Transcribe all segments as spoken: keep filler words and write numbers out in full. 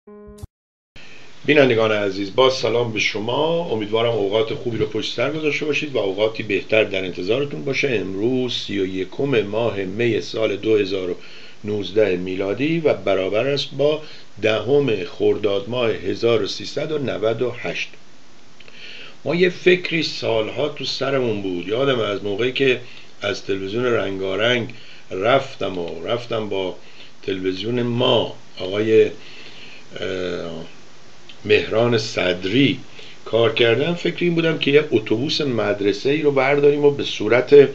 بینندگان عزیز، با سلام به شما. امیدوارم اوقات خوبی رو پشت سر گذاشته باشید و اوقاتی بهتر در انتظارتون باشه. امروز سی و یکم ماه می سال دو هزار و نوزده میلادی و برابر است با دهم خرداد ماه هزار و سیصد و نود و هشت. ما یه فکری سالها تو سرمون بود. یادم از موقعی که از تلویزیون رنگارنگ رفتم و رفتم با تلویزیون ما آقای مهران صدری کار کردم، فکر این بودم که یه اتوبوس مدرسه ای رو برداریم و به صورت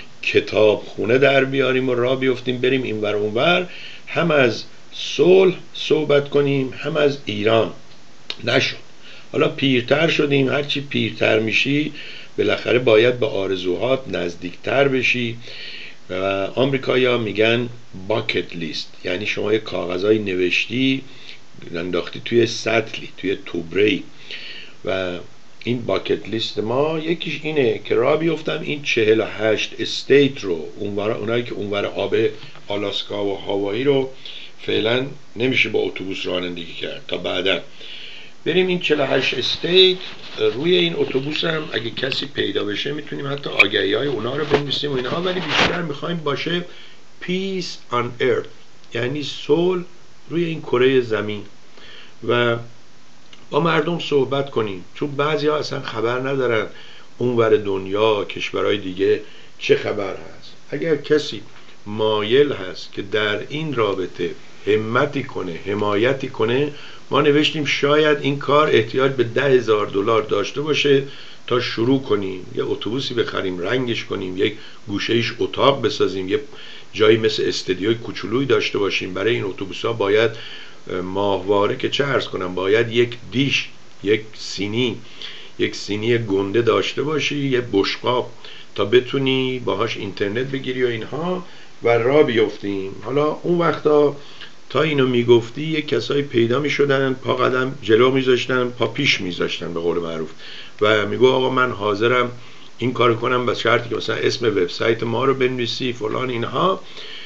کتابخونه در بیاریم و راه بیفتیم بریم اینور اونور، هم از صلح صحبت کنیم هم از ایران. نشد. حالا پیرتر شدیم، هرچی پیرتر میشی بالاخره باید به آرزوهات نزدیکتر بشی و آمریکایی‌ها میگن باکت لیست، یعنی شما یه کاغذای نوشتی انداختی توی سطلی، توی توبری، و این باکت لیست ما یکیش اینه که راه بیفتم این چهل و هشت استیت رو، اونور اونایی که اونور آب آلاسکا و هاوایی رو فعلا نمیشه با اتوبوس رانندگی کرد، تا بعدا بریم این چهل و هشت استیت. روی این اتوبوس هم اگه کسی پیدا بشه میتونیم حتی آگهی های اونا رو بنویسیم و اینها، ولی بیشتر میخوایم باشه peace on earth، یعنی صلح روی این کره زمین، و با مردم صحبت کنیم، چون بعضی ها اصلا خبر ندارن اونور دنیا کشورهای دیگه چه خبر هست. اگر کسی مایل هست که در این رابطه همتی کنه، حمایتی کنه، ما نوشتیم شاید این کار احتیاج به ده هزار دلار داشته باشه تا شروع کنیم، یه اتوبوسی بخریم، رنگش کنیم، یک گوشه‌ایش اتاق بسازیم، یه جایی مثل استدیوی کوچولویی داشته باشیم. برای این اتوبوس‌ها باید ماهواره که چه عرض کنم، باید یک دیش، یک سینی یک سینی گنده داشته باشی، یه بشقاب، تا بتونی باهاش اینترنت بگیری و اینها و راه بیفتیم. حالا اون وقتا تا اینو میگفتی یک کسایی پیدا میشدن، پا قدم جلو میذاشتن، پا پیش میذاشتن به قول معروف، و میگو آقا من حاضرم این کارو کنم به شرطی که مثلا اسم وبسایت ما رو بنویسی فلان اینها.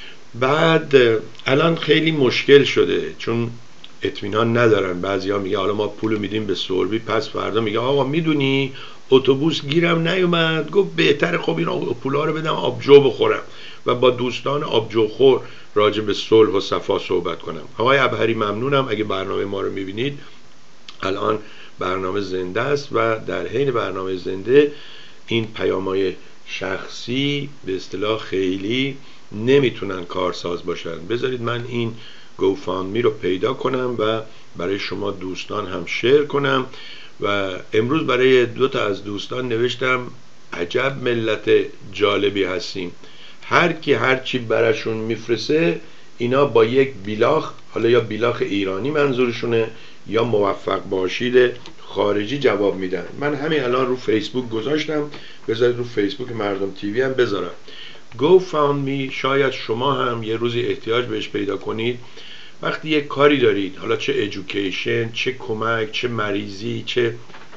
بعد الان خیلی مشکل شده چون اطمینان ندارن. بعضیا میگه حالا ما پول میدیم به سوربی، پس فردا میگه آقا میدونی اتوبوس گیرم نیومد. گفت بهتره خب این پولا رو بدم آبجو بخورم و با دوستان آبجو خور راجع به صلح و صفا صحبت کنم. آقای عبهری ممنونم. اگه برنامه ما رو میبینید، الان برنامه زنده است و در حین برنامه زنده این پیام‌های شخصی به اصطلاح خیلی نمیتونن کارساز باشن. بذارید من این گوفاندمی رو پیدا کنم و برای شما دوستان هم شیر کنم. و امروز برای دو تا از دوستان نوشتم عجب ملت جالبی هستیم، هر کی هر چی براشون میفرسه اینا با یک بیلاخ، حالا یا بیلاخ ایرانی منظورشونه یا موفق باشید خارجی جواب میدن. من همین الان رو فیسبوک گذاشتم، بذارید رو فیسبوک مردم تیوی هم بذارم. GoFundMe، شاید شما هم یه روزی احتیاج بهش پیدا کنید. وقتی یک کاری دارید، حالا چه ایژوکیشن، چه کمک، چه مریضی، چه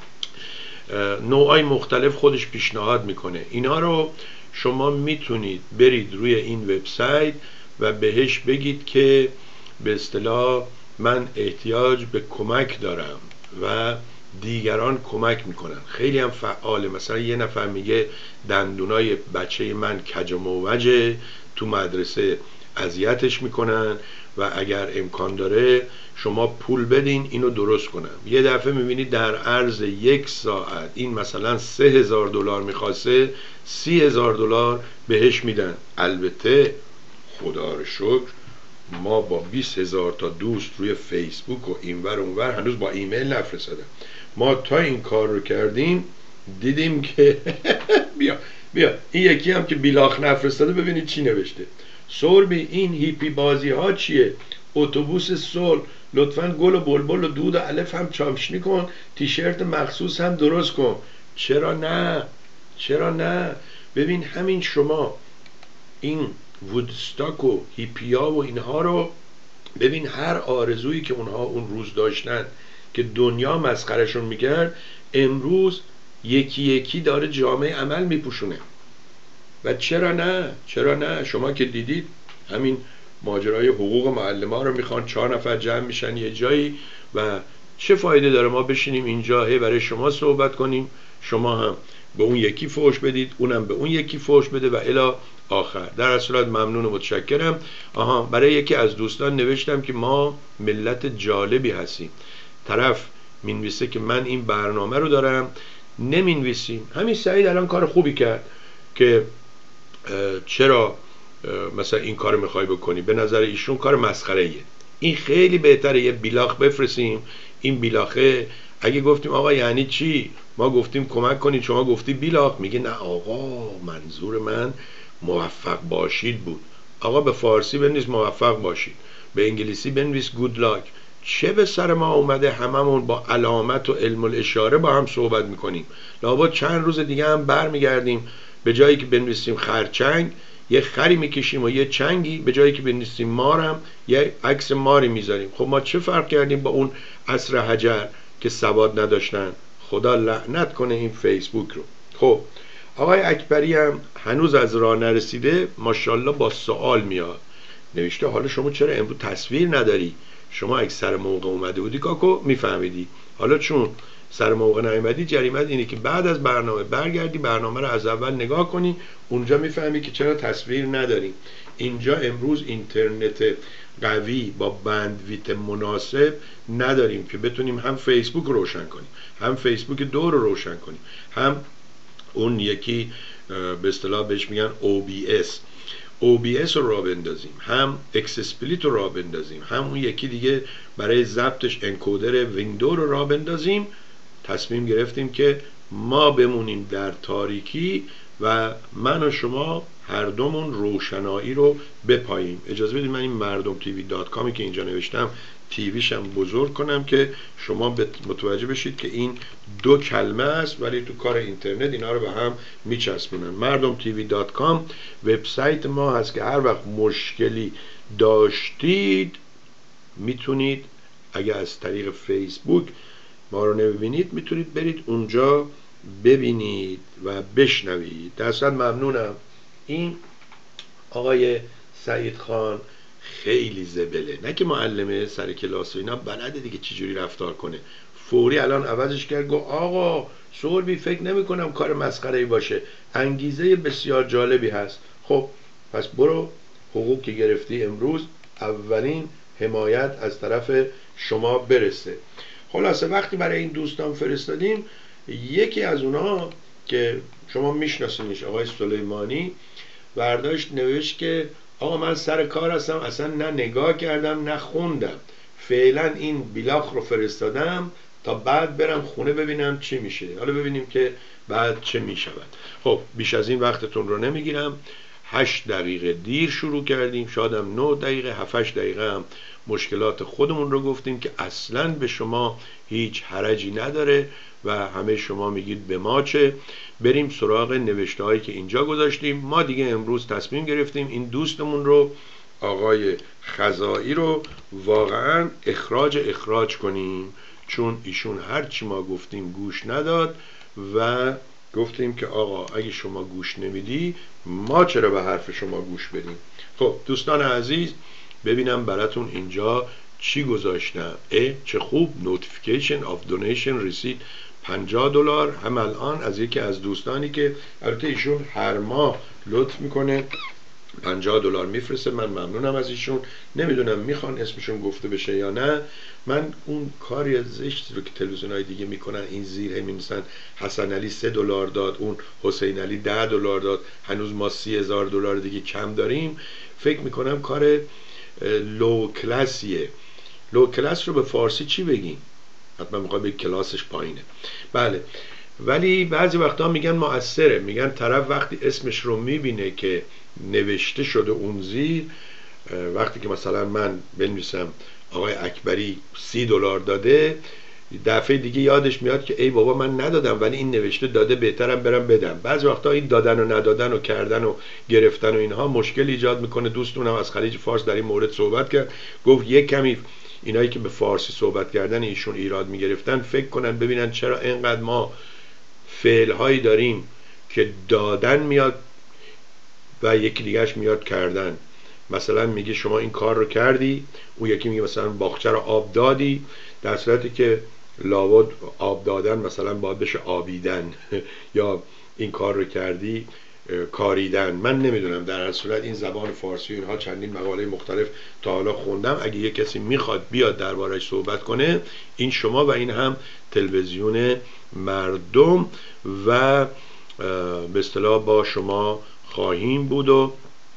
نوعای مختلف خودش پیشنهاد میکنه، اینا رو شما میتونید برید روی این وبسایت و بهش بگید که به اصطلاح من احتیاج به کمک دارم و دیگران کمک میکنن. خیلی هم فعاله. مثلا یه نفر میگه دندونای بچه من کج و موجه، تو مدرسه اذیتش میکنن و اگر امکان داره شما پول بدین اینو درست کنم. یه دفعه میبینید در عرض یک ساعت این مثلا سه هزار دلار میخواسته، سی هزار دلار بهش میدن. البته خدا رو شکر ما با بیست هزار تا دوست روی فیسبوک و اینور اونور هنوز با ایمیل نفرستادم. ما تا این کار رو کردیم دیدیم که بیا بیا این یکی هم که بیلاخ نفرستاده، ببینید چی نوشته. سوربی این هیپی بازی ها چیه؟ اتوبوس صلح، لطفاً گل و بلبل و دود و الف هم چاپشنی کن، تیشرت مخصوص هم درست کن. چرا نه؟ چرا نه؟ ببین همین شما این وودستاک و هیپیا و اینها رو ببین، هر آرزویی که اونها اون روز داشتن که دنیا مسخرشون میکرد، امروز یکی یکی داره جامعه عمل میپوشونه. و چرا نه؟ چرا نه؟ شما که دیدید همین ماجرای حقوق معلم‌ها رو میخوان، چهار نفر جمع میشن یه جایی و چه فایده داره ما بشینیم اینجا هی برای شما صحبت کنیم، شما هم به اون یکی فوش بدید، اونم به اون یکی فوش بده و الی آخر. در اصل ممنون و متشکرم. آها، برای یکی از دوستان نوشتم که ما ملت جالبی هستیم. طرف مینویسه که من این برنامه رو دارم، نمینویسیم. همین سعید الان کار خوبی کرد که چرا مثلا این کار میخوای بکنی، به نظر ایشون کار مسخره ایه. این خیلی بهتره یه بیلاخ بفرستیم. این بیلاخه اگه گفتیم آقا یعنی چی، ما گفتیم کمک کنید شما گفتی بیلاخ، میگه نه آقا منظور من موفق باشید بود. آقا به فارسی بنویس موفق باشید، به انگلیسی بنویس گود لاک. چه به سر ما اومده هممون با علامت و علم الاشاره با هم صحبت میکنیم، لابد چند روز دیگه هم بر میگردیم به جایی که بنویسیم خرچنگ یه خری میکشیم و یه چنگی، به جایی که بنویسیم مارم یه عکس ماری میذاریم. خب ما چه فرق کردیم با اون عصر حجر که سواد نداشتن؟ خدا لعنت کنه این فیسبوک رو. خب آقای اکبری هم هنوز از راه نرسیده، ماشاءالله با سوال میاد. نوشته حالا شما چرا امروز تصویر نداری؟ شما اگه سر موقع اومده بودی کاکو میفهمیدی. حالا چون سر موقع نیومدی، جریمت اینه که بعد از برنامه برگردی برنامه رو از اول نگاه کنی، اونجا میفهمی که چرا تصویر نداریم. اینجا امروز اینترنت قوی با بندویت مناسب نداریم که بتونیم هم فیسبوک روشن کنیم، هم فیسبوک دو رو روشن کنیم، هم اون یکی به اصطلاح بهش میگن او بی اس او بی اس رو را بندازیم، هم اکسسپلیت رو را بندازیم، هم اون یکی دیگه برای ضبطش انکودر ویندو رو را بندازیم. تصمیم گرفتیم که ما بمونیم در تاریکی و من و شما هر دومون روشنایی رو بپاییم. اجازه بدید من این مردم تیوی دات کامی که اینجا نوشتم تیویشم بزرگ کنم که شما متوجه بشید که این دو کلمه است ولی تو کار اینترنت اینا رو به هم میچسبونن. مردم تیوی دات کام وبسایت ما هست که هر وقت مشکلی داشتید میتونید، اگه از طریق فیسبوک ما رو نبینید میتونید برید اونجا ببینید و بشنوید. درصد ممنونم. این آقای سعید خان خیلی زبله، نه که معلمه سر کلاس و اینا، بلده دیگه چجوری رفتار کنه. فوری الان عوضش کرد، گفت آقا سوربی فکر نمی کنم کار مسخره‌ای باشه، انگیزه بسیار جالبی هست. خب پس برو، حقوق که گرفتی امروز اولین حمایت از طرف شما برسه. خلاصه وقتی برای این دوستان فرستادیم، یکی از اونها که شما میشناسینش آقای سلیمانی برداشت نوشت که آقا من سر کار هستم، اصلا نه نگاه کردم نه خوندم، فعلا این بیلاخ رو فرستادم تا بعد برم خونه ببینم چی میشه. حالا ببینیم که بعد چه میشود. خب بیش از این وقتتون رو نمیگیرم. هشت دقیقه دیر شروع کردیم، شادم نه دقیقه، هفت دقیقه هم مشکلات خودمون رو گفتیم که اصلا به شما هیچ حرجی نداره و همه شما میگید به ما چه. بریم سراغ نوشته هایی که اینجا گذاشتیم. ما دیگه امروز تصمیم گرفتیم این دوستمون رو، آقای خزائی رو، واقعا اخراج اخراج کنیم، چون ایشون هرچی ما گفتیم گوش نداد و گفتیم که آقا اگه شما گوش نمیدی ما چرا به حرف شما گوش بدیم. خب دوستان عزیز، ببینم براتون اینجا چی گذاشتم. اه چه خوب، نوتیفیکیشن آف دونیشن رسید پنجاه دلار هم الان از یکی از دوستانی که البته ایشون هر ماه لطف میکنه پنجاه دلار میفرسته. من ممنونم از ایشون. نمیدونم میخوان اسمشون گفته بشه یا نه. من اون کاری زشت رو که تلویزیون‌های دیگه میکنن این زیر هم می‌نویسن حسن علی سه دلار داد، اون حسین علی ده دلار داد، هنوز ما سی هزار دلار دیگه کم داریم. فکر میکنم کار لو کلاسیه. لو کلاس رو به فارسی چی بگیم؟ حتما میخواد بگی کلاسش پایینه. بله، ولی بعضی وقتا میگن مؤثره. میگن طرف وقتی اسمش رو میبینه که نوشته شده اون زیر، وقتی که مثلا من بنویسم آقای اکبری سی دلار داده، دفعه دیگه یادش میاد که ای بابا من ندادم ولی این نوشته داده، بهترم برم بدم. بعضی وقتا این دادن و ندادن و کردن و گرفتن و اینها مشکل ایجاد میکنه. دوستونم از خلیج فارس در این مورد صحبت کرد، گفت یک کمی اینایی که به فارسی صحبت کردن ایشون ایراد میگرفتن فکر کنن ببینن چرا اینقدر ما فعل هایی داریم که دادن میاد و یکی دیگهش میاد کردن. مثلا میگه شما این کار رو کردی، اون یکی میگه مثلا باغچه رو آب دادی، در صورتی که لابد آب دادن مثلا باید بشه آبیدن یا این کار رو کردی کاریدن. من نمیدونم، در هر صورت این زبان فارسی و اینها چندین مقاله مختلف تا حالا خوندم. اگه یه کسی میخواد بیاد درباره‌اش صحبت کنه، این شما و این هم تلویزیون مردم و به اصطلاح با شما خواهیم بود و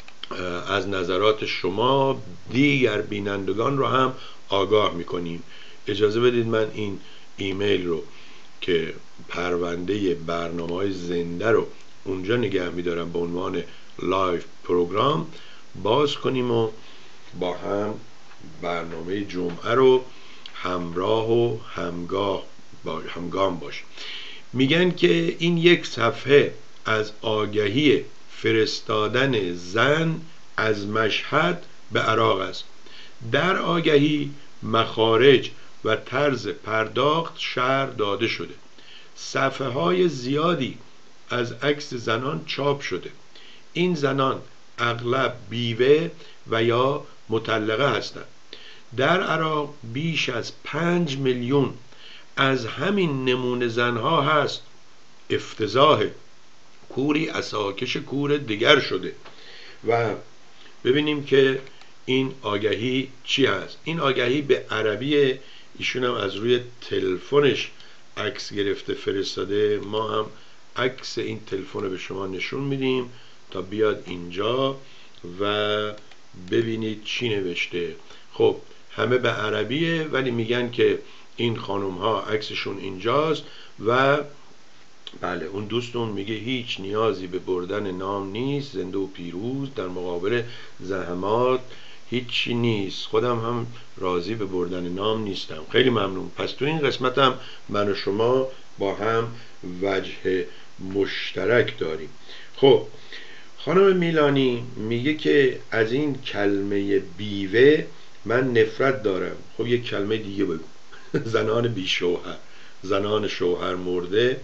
از نظرات شما دیگر بینندگان رو هم آگاه میکنیم. اجازه بدید من این ایمیل رو که پرونده برنامه‌های زنده رو اونجا نگه میدارم به عنوان لایو پروگرام باز کنیم و با هم برنامه جمعه رو همراه و همگاه با همگام باشیم. میگن که این یک صفحه از آگهی فرستادن زن از مشهد به عراق است. در آگهی مخارج و طرز پرداخت شرح داده شده. صفحه های زیادی از عکس زنان چاپ شده. این زنان اغلب بیوه و یا مطلقه هستند. در عراق بیش از پنج میلیون از همین نمونه زنها هست. افتضاح. کوری اساکش کور دیگر شده. و ببینیم که این آگهی چی هست. این آگهی به عربی، ایشون هم از روی تلفنش عکس گرفته فرستاده. ما هم عکس این تلفن رو به شما نشون میدیم تا بیاد اینجا و ببینید چی نوشته. خب همه به عربیه، ولی میگن که این خانم ها عکسشون اینجاست و بله اون دوستون میگه هیچ نیازی به بردن نام نیست، زنده و پیروز در مقابل زحمات هیچی نیست. خودم هم راضی به بردن نام نیستم. خیلی ممنون. پس تو این قسمت هم من و شما با هم وجه مشترک داریم. خب خانم میلانی میگه که از این کلمه بیوه من نفرت دارم. خب یک کلمه دیگه بگو. زنان بی شوهر، زنان شوهر مرده.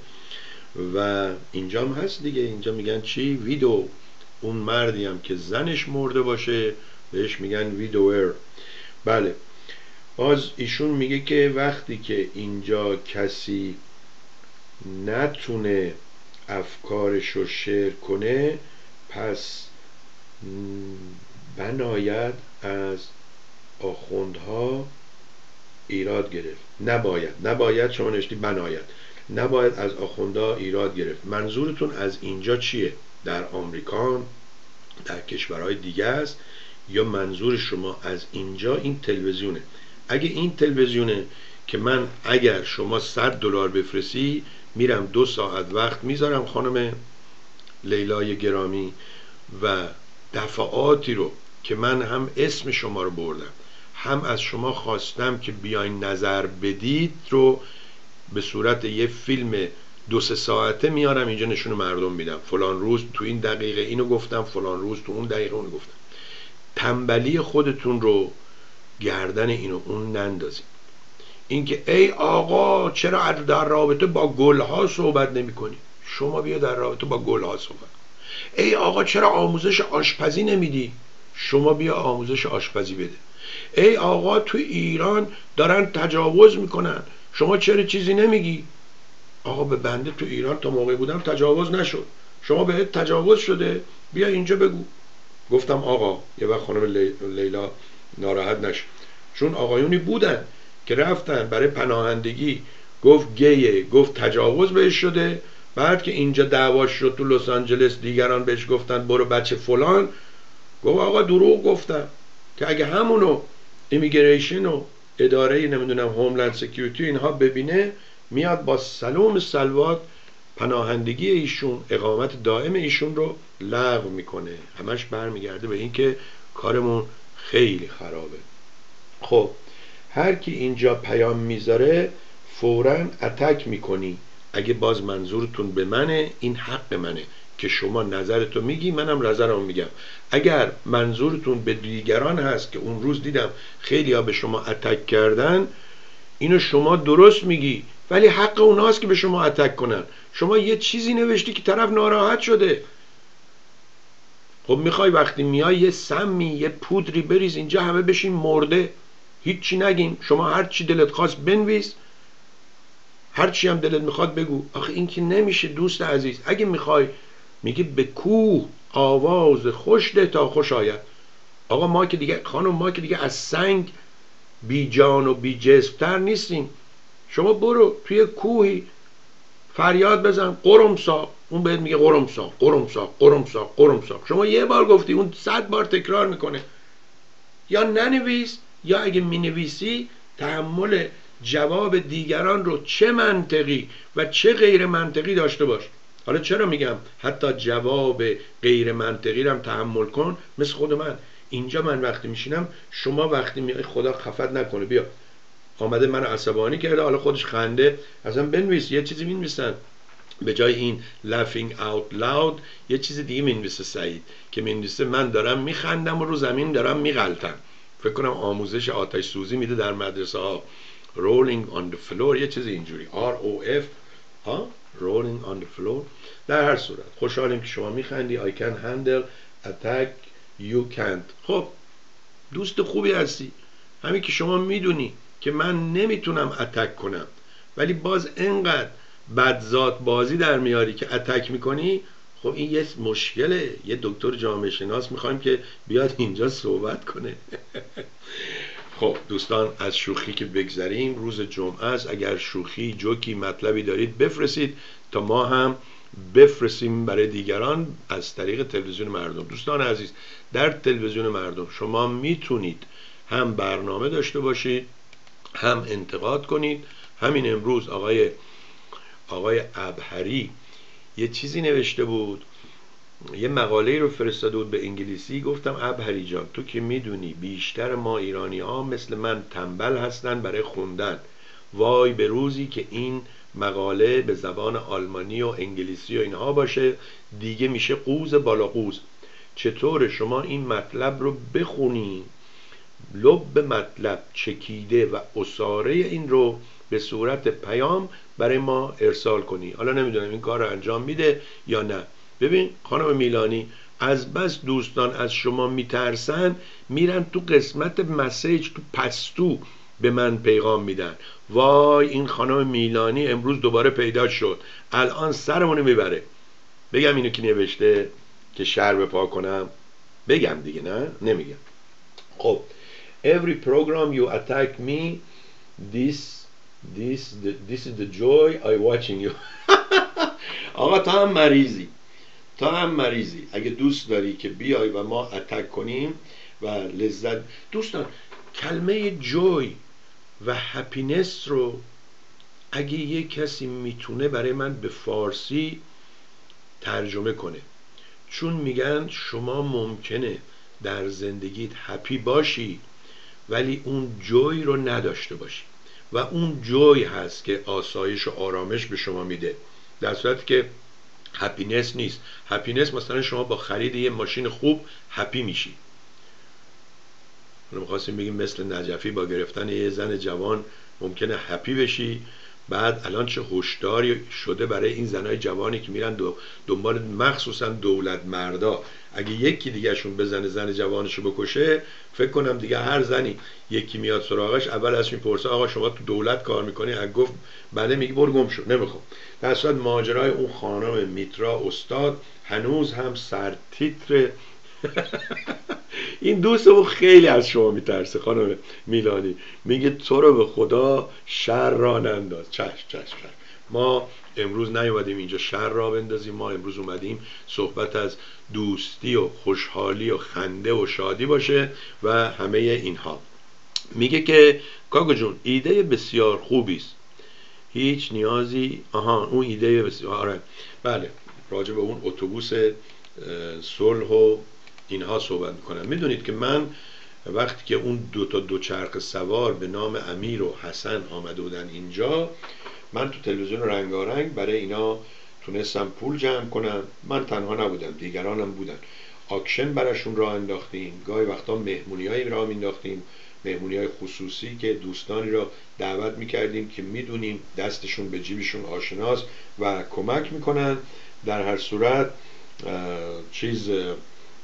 و اینجا هم هست دیگه، اینجا میگن چی؟ ویدو. اون مردی هم که زنش مرده باشه بهش میگن ویدوور. بله. باز ایشون میگه که وقتی که اینجا کسی نتونه افکارش رو شیر کنه، پس بناید از آخوندها ایراد گرفت. نباید نباید شما نشتی بناید نباید از آخوندها ایراد گرفت. منظورتون از اینجا چیه؟ در آمریکا، در کشورهای دیگه است، یا منظور شما از اینجا این تلویزیونه؟ اگه این تلویزیونه که من اگر شما صد دلار بفرستی میرم دو ساعت وقت میذارم خانم لیلای گرامی و دفعاتی رو که من هم اسم شما رو بردم هم از شما خواستم که بیاین نظر بدید رو به صورت یه فیلم دو سه ساعته میارم اینجا نشون مردم میدم. فلان روز تو این دقیقه اینو گفتم، فلان روز تو اون دقیقه اونو گفتم. تنبلی خودتون رو گردن اینو اون نندازید. اینکه ای آقا چرا در رابطه با گلها صحبت نمی کنی؟ شما بیا در رابطه با گلها صحبت کن. ای آقا چرا آموزش آشپزی نمیدی؟ شما بیا آموزش آشپزی بده. ای آقا تو ایران دارن تجاوز میکنن، شما چرا چیزی نمیگی؟ آقا به بنده تو ایران تا موقعی بودم تجاوز نشد، شما بهت تجاوز شده، بیا اینجا بگو. گفتم آقا یه وقت خانم لیلا ناراحت نشد، چون آقایونی بودن که رفتن برای پناهندگی، گفت گیه، گفت تجاوز بهش شده، بعد که اینجا دعواش شد تو لس آنجلس دیگران بهش گفتن برو بچه فلان، گفت آقا دروغ گفتم. که اگه همونو ایمیگریشن و اداره نمیدونم هوملند سکیوریتی اینها ببینه، میاد با سلام سلوات پناهندگی ایشون، اقامت دائم ایشون رو لغو میکنه. همش برمیگرده به این که کارمون خیلی خرابه. خب هر کی اینجا پیام میذاره فوراً اتک میکنی. اگه باز منظورتون به منه، این حق منه که شما نظرتو میگی، منم نظرم میگم. اگر منظورتون به دیگران هست که اون روز دیدم خیلی ها به شما اتک کردن، اینو شما درست میگی، ولی حق اوناست که به شما اتک کنن. شما یه چیزی نوشتی که طرف ناراحت شده، خب میخوای وقتی میای یه سمی یه پودری بریز اینجا، همه بشین مرده، هیچی نگیم، شما هر چی دلت خواست بنویس، هر چی هم دلت میخواد بگو. آخه این که نمیشه دوست عزیز. اگه میخوای، میگه به کوه آواز خوش ده تا خوش آید. آقا ما که دیگه خانم، ما که دیگه از سنگ بی جان و بی جسم‌تر نیستیم. شما برو توی کوهی فریاد بزن قرمسا، اون بهت میگه قرمسا قرمسا قرمسا قرمسا. شما یه بار گفتی، اون صد بار تکرار میکنه. یا ننویس، یا اگه مینویسی تحمل جواب دیگران رو چه منطقی و چه غیر منطقی داشته باش. حالا چرا میگم حتی جواب غیر منطقی رو هم تحمل کن؟ مثل خود من اینجا، من وقتی میشینم، شما وقتی میای، خدا خفت نکنه بیا آمده من عصبانی کرده، حالا خودش خنده، اصلا بنویس یه چیزی مینویسن به جای این laughing out loud یه چیز دیگه مینویسه سعید، که مینویسه من دارم میخندم و رو زمین دارم میغلطم. فکر کنم آموزش آتش سوزی میده در مدرسه ها. rolling on the floor یه چیز اینجوری آر او اف ها، rolling on the floor. در هر صورت خوشحالیم که شما میخندی. I can handle attack you can't. خب دوست خوبی هستی، همین که شما میدونی که من نمیتونم اتک کنم، ولی باز انقدر بدذات بازی در میاری که اتک میکنی. خب این یه مشکله. یه دکتر جامعه شناس میخوایم که بیاد اینجا صحبت کنه. خب دوستان، از شوخی که بگذریم، روز جمعه است. اگر شوخی، جوکی، مطلبی دارید بفرستید تا ما هم بفرستیم برای دیگران از طریق تلویزیون مردم. دوستان عزیز، در تلویزیون مردم شما میتونید هم برنامه داشته باشید، هم انتقاد کنید. همین امروز آقای آقای ابهری یه چیزی نوشته بود، یه مقاله رو فرستاده بود به انگلیسی. گفتم ابهری جان، تو که میدونی بیشتر ما ایرانی ها مثل من تنبل هستن برای خوندن. وای به روزی که این مقاله به زبان آلمانی و انگلیسی و اینها باشه، دیگه میشه قوز بالا قوز. چطور شما این مطلب رو بخونی، لب مطلب چکیده و اساره این رو به صورت پیام برای ما ارسال کنی. حالا نمیدونم این کار رو انجام میده یا نه. ببین خانم میلانی، از بس دوستان از شما میترسن، میرن تو قسمت مسیج تو پستو به من پیغام میدن. وای این خانم میلانی امروز دوباره پیدا شد، الان سرمونو میبره. بگم اینو که نوشته که شر بپا کنم؟ بگم دیگه، نه نمیگم. خب every program you attack me, this this this is the joy I watching you. آقا تا هم مریضی، تا هم مریضی. اگه دوست داری که بیای و ما اتک کنیم و لذت. دوستان کلمه جوی و هپینس رو اگه یک کسی میتونه برای من به فارسی ترجمه کنه، چون میگن شما ممکنه در زندگیت هپی باشی ولی اون جوی رو نداشته باشی، و اون جوی هست که آسایش و آرامش به شما میده، در صورتی که هپینس نیست. هپینس مثلا شما با خرید یه ماشین خوب هپی میشی. حالا می‌خواستیم بگیم مثل نجفی با گرفتن یه زن جوان ممکنه هپی بشی. بعد الان چه هشداری شده برای این زنای جوانی که میرن دو دنبال مخصوصا دولت مردا، اگه یکی دیگه شون بزنه زن جوانشو بکشه، فکر کنم دیگه هر زنی یکی میاد سراغش اول ازش میپرسه آقا شما تو دولت کار میکنی؟ اگه گفت بله میگه برو گم شو، نمیخوام. در صورت ماجرای اون خانم میترا استاد هنوز هم سرتیتر. این دوستمون خیلی از شما میترسه خانم میلانی، میگه تو رو به خدا شر را ننداز. چشم چشم چشم. ما امروز نیومدیم اینجا شر را بندازیم، ما امروز اومدیم صحبت از دوستی و خوشحالی و خنده و شادی باشه و همه اینها. میگه که کاکو جون ایده بسیار خوبی است، هیچ نیازی آها اون ایده بسیار آره بله راجع به اون اتوبوس صلح و اینها صحبت میکنم. میدونید که من وقتی که اون دو تا دوچرخه سوار به نام امیر و حسن آمده بودن اینجا، من تو تلویزیون رنگارنگ برای اینا تونستم پول جمع کنم. من تنها نبودم، دیگرانم بودن. آکشن براشون راه انداختیم، گاهی وقتا مهمونیایی راه انداختیم، مهمونیای خصوصی که دوستانی را دعوت میکردیم که میدونیم دستشون به جیبشون آشناست و کمک میکنن. در هر صورت چیز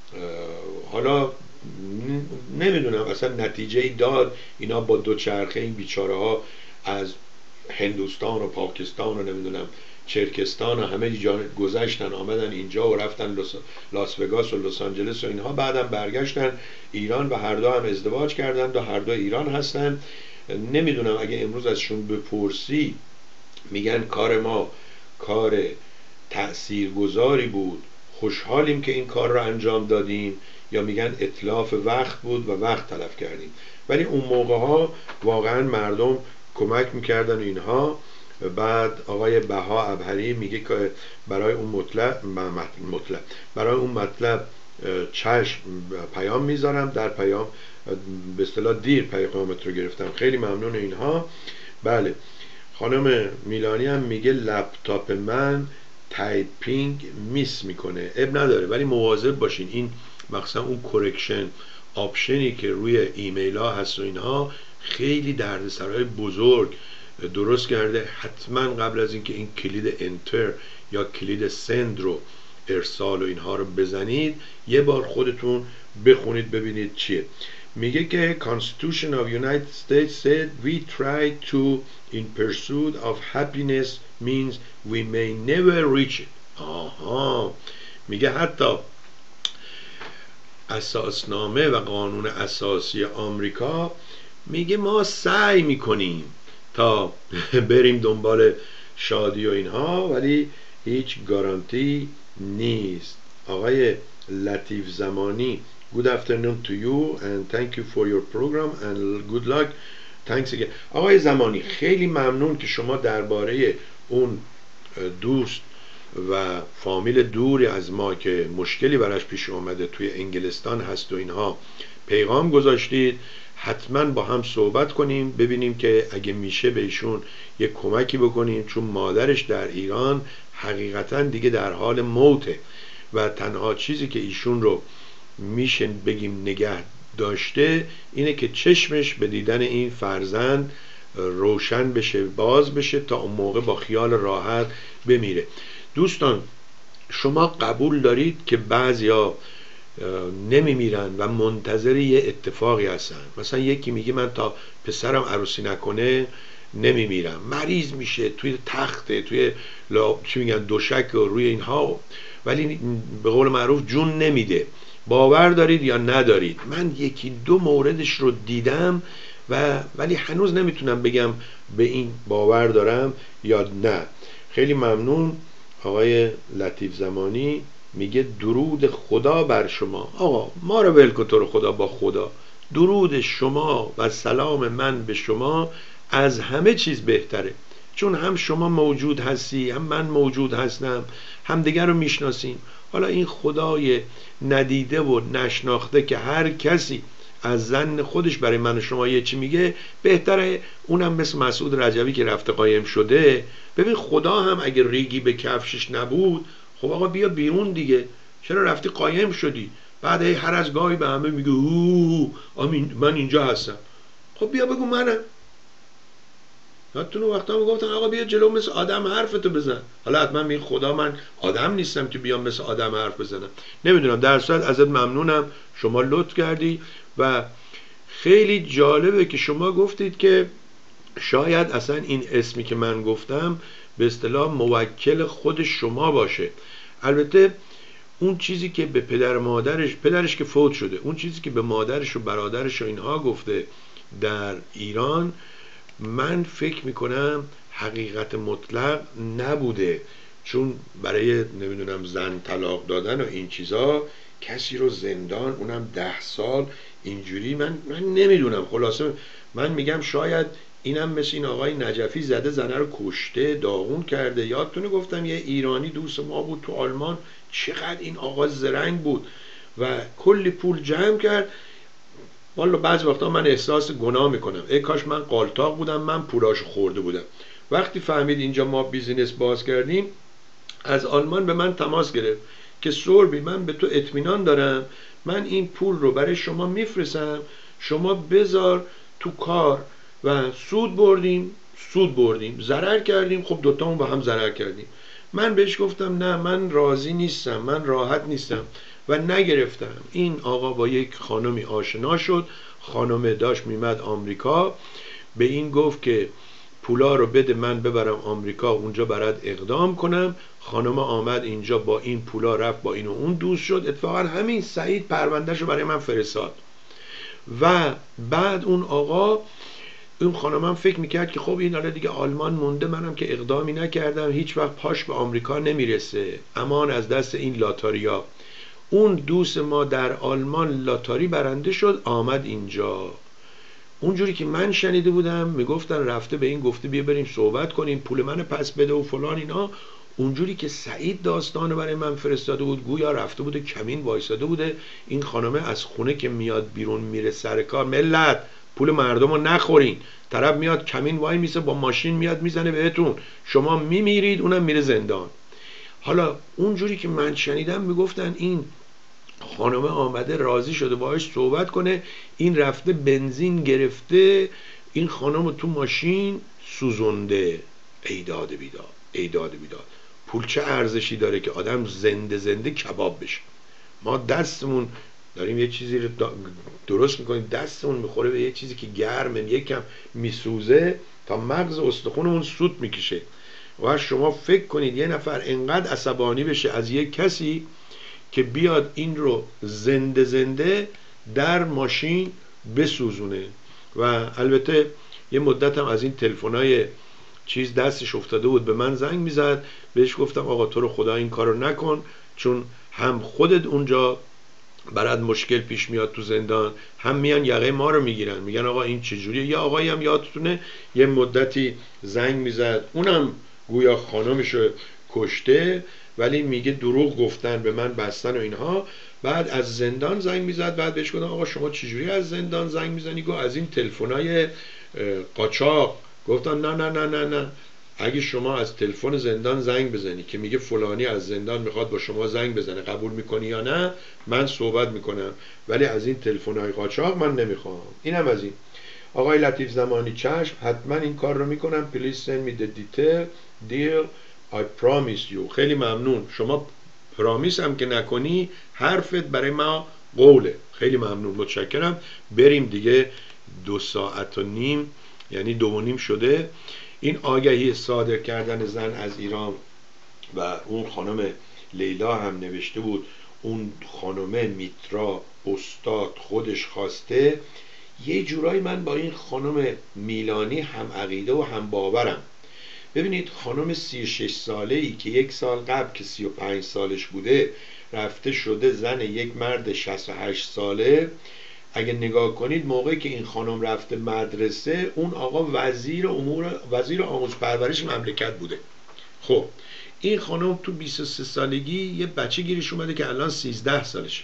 حالا نمیدونم اصلا نتیجه ای داد اینا با دوچرخه این بیچاره ها از هندوستان و پاکستان و نمیدونم چرکستان و همه جا گذشتن آمدن اینجا و رفتن لس... لاس وگاس و لس آنجلس و اینها، بعدم برگشتن ایران و هر دو هم ازدواج کردن و هر دو ایران هستن. نمیدونم اگه امروز ازشون بپرسی میگن کار ما کار تأثیرگذاری بود، خوشحالیم که این کار رو انجام دادیم، یا میگن اتلاف وقت بود و وقت تلف کردیم. ولی اون موقع ها واقعا مردم کمک میکردن اینها. بعد آقای بها ابهری میگه که برای اون مطلب مطلب برای اون مطلب چشم پیام میذارم، در پیام به اصطلاح دیر پیغامت رو گرفتم. خیلی ممنون اینها. بله، خانم میلانی هم میگه لپتاپ من تایپینگ میس میکنه. اب نداره، ولی مواظب باشین. این مثلا اون کرکشن آپشنی که روی ایمیل ها هست و اینها خیلی دردسرای بزرگ درست کرده. حتما قبل از اینکه این کلید انتر یا کلید سند رو ارسال و اینها رو بزنید یه بار خودتون بخونید ببینید چیه. میگه که Constitution of United States said we try to in pursuit of happiness means we may never reach it. آها، میگه حتی اساسنامه و قانون اساسی آمریکا میگه ما سعی میکنیم تا بریم دنبال شادی و اینها، ولی هیچ گارانتی نیست. آقای لطیف زمانی Good afternoon to you and thank you for your program and good luck. Thanks again. آقای زمانی خیلی ممنون که شما درباره اون دوست و فامیل دوری از ما که مشکلی براش پیش اومده توی انگلستان هست و اینها پیغام گذاشتید. حتما با هم صحبت کنیم ببینیم که اگه میشه بهشون یه کمکی بکنیم، چون مادرش در ایران حقیقتا دیگه در حال موته و تنها چیزی که ایشون رو میشه بگیم نگه داشته اینه که چشمش به دیدن این فرزند روشن بشه، باز بشه، تا اون موقع با خیال راحت بمیره. دوستان شما قبول دارید که بعضیا نمیمیرن و منتظر یه اتفاقی هستن؟ مثلا یکی میگه من تا پسرم عروسی نکنه نمیمیرم، مریض میشه توی تخته، توی چی میگن دوشک و روی اینها، ولی به قول معروف جون نمیده. باور دارید یا ندارید؟ من یکی دو موردش رو دیدم و ولی هنوز نمیتونم بگم به این باور دارم یا نه. خیلی ممنون. آقای لطیف زمانی میگه درود خدا بر شما. آقا ما رو ول کن، تو رو خدا با خدا. درود شما و سلام من به شما از همه چیز بهتره، چون هم شما موجود هستی هم من موجود هستم، هم دیگر رو میشناسیم. حالا این خدای ندیده و نشناخته که هر کسی از زن خودش برای من و شما یه چی میگه، بهتره اونم مثل مسعود رجبی که رفته قایم شده. ببین خدا هم اگه ریگی به کفشش نبود، خب آقا بیا بیرون دیگه، چرا رفتی قایم شدی؟ بعد هر از گاهی به همه میگه اوه من اینجا هستم. خب بیا بگو منم. یادتونه وقتا هم گفتن آقا بیا جلو مثل آدم حرفتو بزن. حالا حتما میگه خدا من آدم نیستم که بیام مثل آدم حرف بزنم. نمیدونم، در صورت ازت ممنونم، شما لطف کردی و خیلی جالبه که شما گفتید که شاید اصلا این اسمی که من گفتم به اصطلاح موکل خود شما باشه. البته اون چیزی که به پدر مادرش، پدرش که فوت شده، اون چیزی که به مادرش و برادرش و اینها گفته در ایران، من فکر میکنم حقیقت مطلق نبوده، چون برای نمیدونم زن طلاق دادن و این چیزا کسی رو زندان، اونم ده سال اینجوری، من من نمیدونم. خلاصه من میگم شاید اینم مثل این آقای نجفی زده زنه رو کشته داغون کرده. یادتونه گفتم یه ایرانی دوست ما بود تو آلمان، چقدر این آقا زرنگ بود و کلی پول جمع کرد. والا بعضی وقتا من احساس گناه میکنم، ای کاش من قالتاق بودم، من پولاشو خورده بودم. وقتی فهمید اینجا ما بیزینس باز کردیم، از آلمان به من تماس گرفت که سوربی من به تو اطمینان دارم، من این پول رو برای شما میفرستم، شما بذار تو کار و سود بردیم سود بردیم ضرر کردیم، خب دوتامون با هم ضرر کردیم. من بهش گفتم نه من راضی نیستم، من راحت نیستم و نگرفتم. این آقا با یک خانمی آشنا شد، خانم داشت میمد آمریکا، به این گفت که پولا رو بده من ببرم آمریکا اونجا برات اقدام کنم. خانم آمد اینجا با این پولا رفت با این و اون دوست شد. اتفاقا همین سعید پروندهش رو برای من فرستاد و بعد اون آقا اون خانمم فکر میکرد که خب این حالا دیگه آلمان مونده، منم که اقدامی نکردم هیچ وقت پاش به آمریکا نمیرسه، امان از دست این لاتاریا. اون دوست ما در آلمان لاتاری برنده شد، آمد اینجا. اونجوری که من شنیده بودم میگفتن رفته به این گفته بیا بریم صحبت کنیم پول من پس بده و فلان اینا. اونجوری که سعید داستانو برای من فرستاده بود گویا رفته بوده کمین وایساده بوده، این خانمه از خونه که میاد بیرون میره سر کار، ملت پول مردم رو نخورین، طرف میاد کمین وای میسه با ماشین میاد میزنه بهتون، شما میمیرید اونم میره زندان. حالا اونجوری که من شنیدم میگفتن این خانمه آمده راضی شده باهاش صحبت کنه، این رفته بنزین گرفته این خانم رو تو ماشین سوزونده. ایداد بیداد ایداد بیداد. پول چه ارزشی داره که آدم زنده زنده کباب بشه. ما دستمون داریم یه چیزی رو درست میکنیم، دستمون میخوره به یه چیزی که گرمه یکم میسوزه تا مغز استخونمون سوت میکشه. و شما فکر کنید یه نفر انقدر عصبانی بشه از یک کسی که بیاد این رو زنده زنده در ماشین بسوزونه. و البته یه مدت هم از این تلفن‌های چیز دستش افتاده بود، به من زنگ میزد، بهش گفتم آقا تو رو خدا این کارو نکن، چون هم خودت اونجا برات مشکل پیش میاد تو زندان، هم میان یقه ما رو میگیرن میگن آقا این چجوریه. یا آقایی هم یادتونه یه مدتی زنگ میزد، اونم گویا خانمشو کشته ولی میگه دروغ گفتن به من بستن و اینها. بعد از زندان زنگ میزد، بعد بهش گفتم آقا شما چجوری از زندان زنگ میزنی؟ گفت از این تلفن‌های قاچاق. گفتم نه نه نه نه نه، اگه شما از تلفن زندان زنگ بزنی که میگه فلانی از زندان میخواد با شما زنگ بزنه قبول میکنی یا نه؟ من صحبت میکنم، ولی از این تلفن‌های قاچاق من نمیخوام. اینم از این. آقای لطیف زمانی چشم، حتما این کار رو میکنم. please send me the detail deal I promise you. خیلی ممنون. شما پرامیس هم که نکنی حرفت برای ما قوله. خیلی ممنون، متشکرم. بریم دیگه، دو ساعت و نیم یعنی دو و نیم شده. این آگهی صادر کردن زن از ایران و اون خانم لیلا هم نوشته بود اون خانم میترا استاد خودش خواسته. یه جورایی من با این خانم میلانی هم عقیده و هم باورم. ببینید خانم سی و شش ساله ای که یک سال قبل که سی و پنج سالش بوده رفته شده زن یک مرد شصت و هشت ساله. اگه نگاه کنید موقعی که این خانم رفته مدرسه اون آقا وزیر امور وزیر آموزش پرورش مملکت بوده. خب این خانم تو بیست و سه سالگی یه بچه گیرش اومده که الان سیزده سالشه.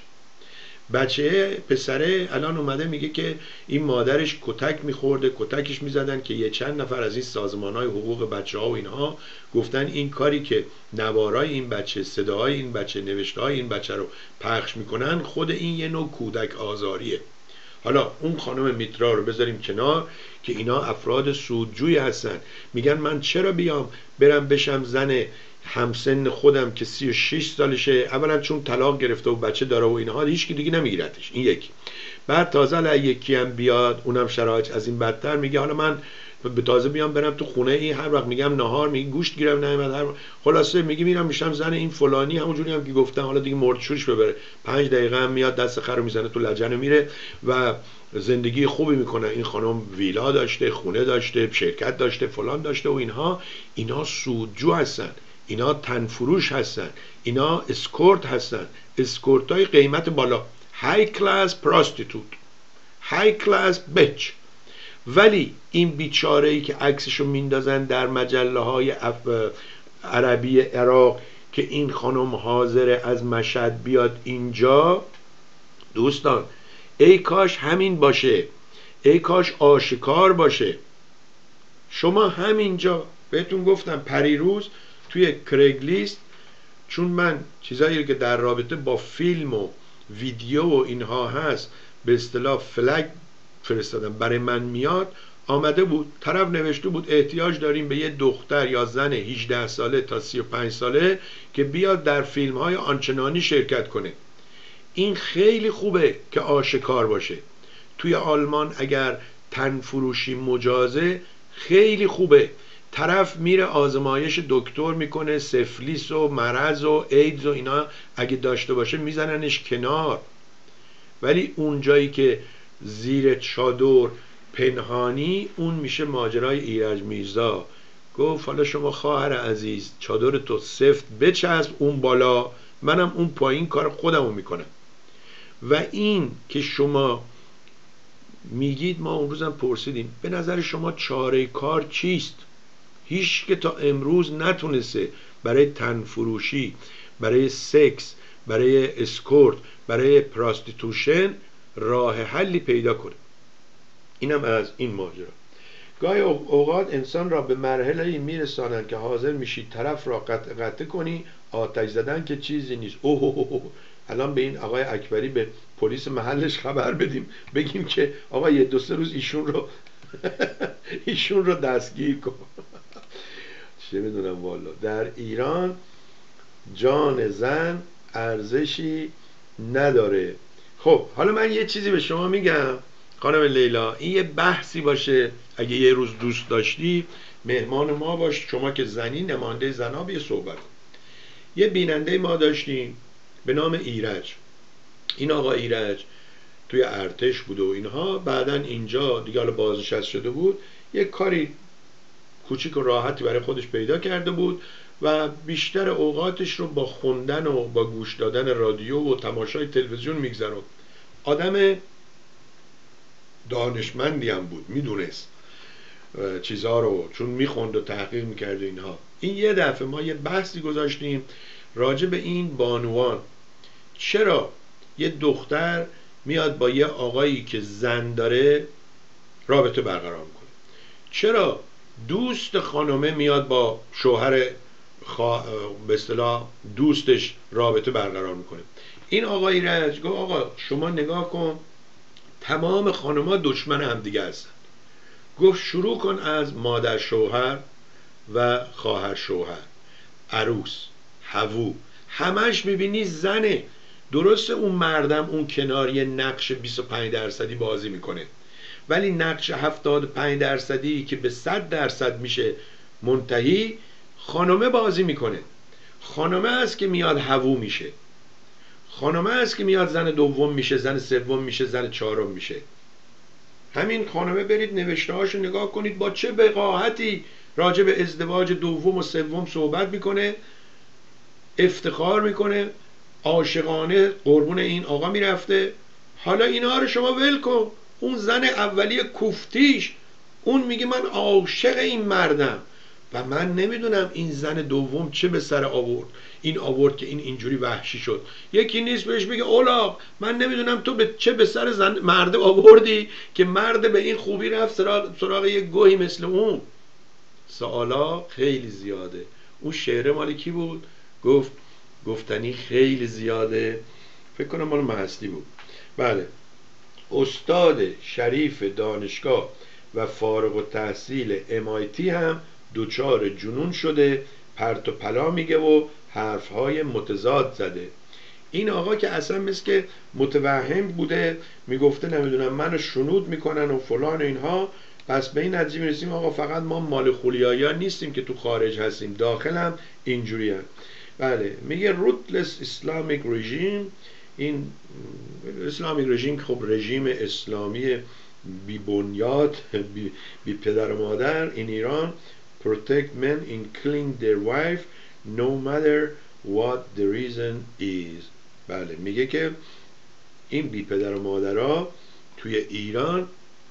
بچه پسره الان اومده میگه که این مادرش کتک میخورده، کتکش میزدن که یه چند نفر از این سازمانهای حقوق بچه ها و اینها گفتن این کاری که نوارای این بچه، صداهای این بچه، نوشته‌های این بچه رو پخش میکنن خود این یه نوع کودک آزاریه. حالا اون خانم میترا رو بذاریم کنار که اینا افراد سودجوی هستن، میگن من چرا بیام برم بشم زن همسن خودم که سی و شش سالشه، اولا چون طلاق گرفته و بچه داره و اینها هیچ کی دیگه نمیگیرتش، این یکی. بعد تازه ل یکی هم بیاد اونم شرایط از این بدتر، میگه حالا من به تازه بیام برم تو خونه این، هر وقت میگم نهار میگه گوشت گیرم نمیاد، هر خلاصه میگه میرم میشم زن این فلانی، همونجوری هم که گفتم حالا دیگه مردشورش ببره، پنج دقیقه هم میاد دست خرو میزنه تو لجن میره و زندگی خوبی میکنه. این خانم ویلا داشته، خونه داشته، شرکت داشته، فلان داشته و اینها. اینا سودجو هستن، اینا تنفروش هستن، اینا اسکورت هستن، اسکورت های قیمت بالا، های کلاس پراستیتوت، های کلاس بچ. ولی این بیچاره ای که عکسشو میندازن در مجله های عربی عراق که این خانم حاضر از مشهد بیاد اینجا، دوستان ای کاش همین باشه، ای کاش آشکار باشه. شما همینجا بهتون گفتم پریروز توی کرگلیست، چون من چیزایی که در رابطه با فیلم و ویدیو و اینها هست به اصطلاح فلگ فرستادم برای من میاد، آمده بود طرف نوشته بود احتیاج داریم به یه دختر یا زن هجده ساله تا سی و پنج ساله که بیاد در فیلم های آنچنانی شرکت کنه. این خیلی خوبه که آشکار باشه. توی آلمان اگر تنفروشی مجازه خیلی خوبه، طرف میره آزمایش دکتر میکنه، سفلیس و مرض و ایدز و اینا اگه داشته باشه میزننش کنار. ولی اون جایی که زیر چادر پنهانی، اون میشه ماجرای ایرج میرزا. گفت حالا شما خواهر عزیز چادر تو سفت بچسب اون بالا، منم اون پایین کار خودمو میکنم. و این که شما میگید، ما اون روزم پرسیدیم به نظر شما چاره کار چیست؟ هیچ که تا امروز نتونسته برای تنفروشی، برای سکس، برای اسکورت، برای پراستیتوشن راه حلی پیدا کنه. اینم از این ماجرا. گاهی اوقات انسان را به مرحله میرسانند که حاضر میشی طرف را قطع قطع کنی، آتش زدن که چیزی نیست. اوه اوه اوه. الان به این آقای اکبری به پلیس محلش خبر بدیم، بگیم که آقا یه دو سه روز ایشون رو ایشون رو دستگیر کن. چه میدونم والا. در ایران جان زن ارزشی نداره. خب حالا من یه چیزی به شما میگم خانم لیلا، این یه بحثی باشه، اگه یه روز دوست داشتی مهمان ما باش، شما که زنی نماینده زنا بیا صحبت. یه بیننده ما داشتیم به نام ایرج. این آقا ایرج توی ارتش بود و اینها، بعدن اینجا دیگه حالا بازنشسته شده بود، یه کاری کوچیک و راحتی برای خودش پیدا کرده بود و بیشتر اوقاتش رو با خوندن و با گوش دادن رادیو و تماشای تلویزیون میگذروند. آدم دانشمندی هم بود، میدونست چیزها رو، چون میخوند و تحقیق میکرد اینها. این یه دفعه ما یه بحثی گذاشتیم راجع به این بانوان، چرا یه دختر میاد با یه آقایی که زن داره رابطه برقرار میکنه، چرا دوست خانمه میاد با شوهر خوا... به اصطلاح دوستش رابطه برقرار میکنه. این آقای رج گفت آقا شما نگاه کن، تمام خانم‌ها دشمن هم دیگه هستن. گفت شروع کن از مادر شوهر و خواهر شوهر، عروس، هوو، همش میبینی زنه. درسته اون مردم اون کنار یه نقش بیست و پنج درصدی بازی میکنه، ولی نقش هفتاد و پنج درصدی که به صد درصد میشه منتهی، خانمه بازی میکنه. خانمه است که میاد هوو میشه، خانمه است که میاد زن دوم میشه، زن سوم میشه، زن چهارم میشه. همین خانمه برید نوشته هاشو نگاه کنید با چه وقاحتی راجع به ازدواج دوم و سوم صحبت میکنه، افتخار میکنه، عاشقانه قربون این آقا میرفته. حالا اینها رو شما ول کن، اون زن اولیه کوفتیش اون میگه من عاشق این مردم و من نمیدونم این زن دوم چه به سر آورد، این آورد که این اینجوری وحشی شد. یکی نیست بهش میگه اولاق من نمیدونم تو به چه به سر زن مرد آوردی که مرد به این خوبی رفت سراغ, سراغ یک گوهی مثل اون. سوالا خیلی زیاده. اون شعر مال کی بود؟ گفت گفتنی خیلی زیاده، فکر کنم مال مهستی بود. بله، استاد شریف دانشگاه و فارغ التحصیل ام آی تی هم دوچار جنون شده، پرت و پلا میگه و حرفهای متضاد زده. این آقا که اصلا مثل که متوهم بوده، میگفته نمیدونم منو شنود میکنن و فلان و اینها. پس به این نتیجه میرسیم آقا فقط ما مال خولیایی ها نیستیم که تو خارج هستیم، داخل هم اینجوری هم. بله، میگه روتلس اسلامیک رژیم. این اسلامیک رژیم خب رژیم اسلامی بی بنیاد، بی, بی پدر و مادر این ایران. protect men including their wife no matter what the reason is. بله، میگه که این بی پدر و مادرها توی ایران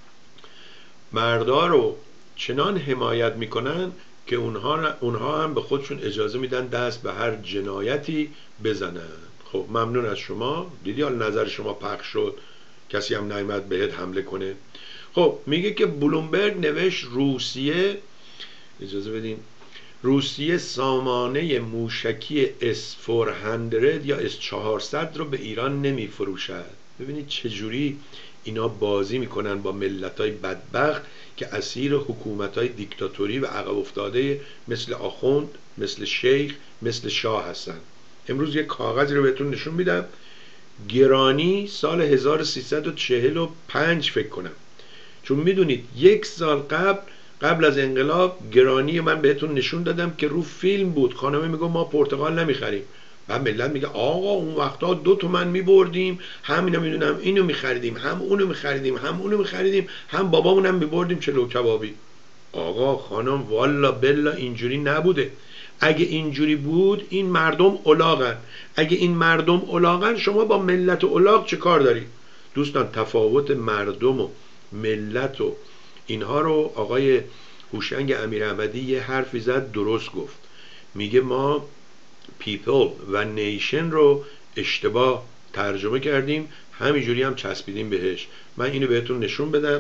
مردا رو چنان حمایت میکنن که اونها اونها هم به خودشون اجازه میدن دست به هر جنایتی بزنن. خب ممنون از شما، دیدی حال نظر شما پخش شد، کسی هم نیامد بهت حمله کنه. خب میگه که بلومبرگ نوشت روسیه، اجازه بدین، روسیه سامانه موشکی اس چهارصد یا اس چهارصد رو به ایران نمیفروشد. ببینید چجوری اینا بازی میکنن با ملت‌های بدبخت که اسیر حکومت‌های دیکتاتوری و عقب افتاده مثل آخوند، مثل شیخ، مثل شاه هستن. امروز یه کاغذی رو بهتون نشون میدم گرانی سال هزار و سیصد و چهل و پنج فکر کنم، چون میدونید یک سال قبل قبل از انقلاب گرانی من بهتون نشون دادم که رو فیلم بود، خانمه میگه ما پرتقال نمیخریم، و ملت میگه آقا اون وقتا دو تومن میبردیم، هم اینو میدونم اینو میخریدیم، هم اونو میخریدیم، هم اونو میخریدیم، هم بابامون هم میبردیم چلو کبابی. آقا خانم والا بلا اینجوری نبوده. اگه اینجوری بود این مردم الاغن. اگه این مردم الاغن شما با ملت الاغ چه کار داری؟ دوستان تفاوت مردم و ملت و اینها رو آقای هوشنگ امیراحمدی یه حرفی زد درست گفت. میگه ما people و نیشن رو اشتباه ترجمه کردیم، همینجوری هم چسبیدیم بهش. من اینو بهتون نشون بدم.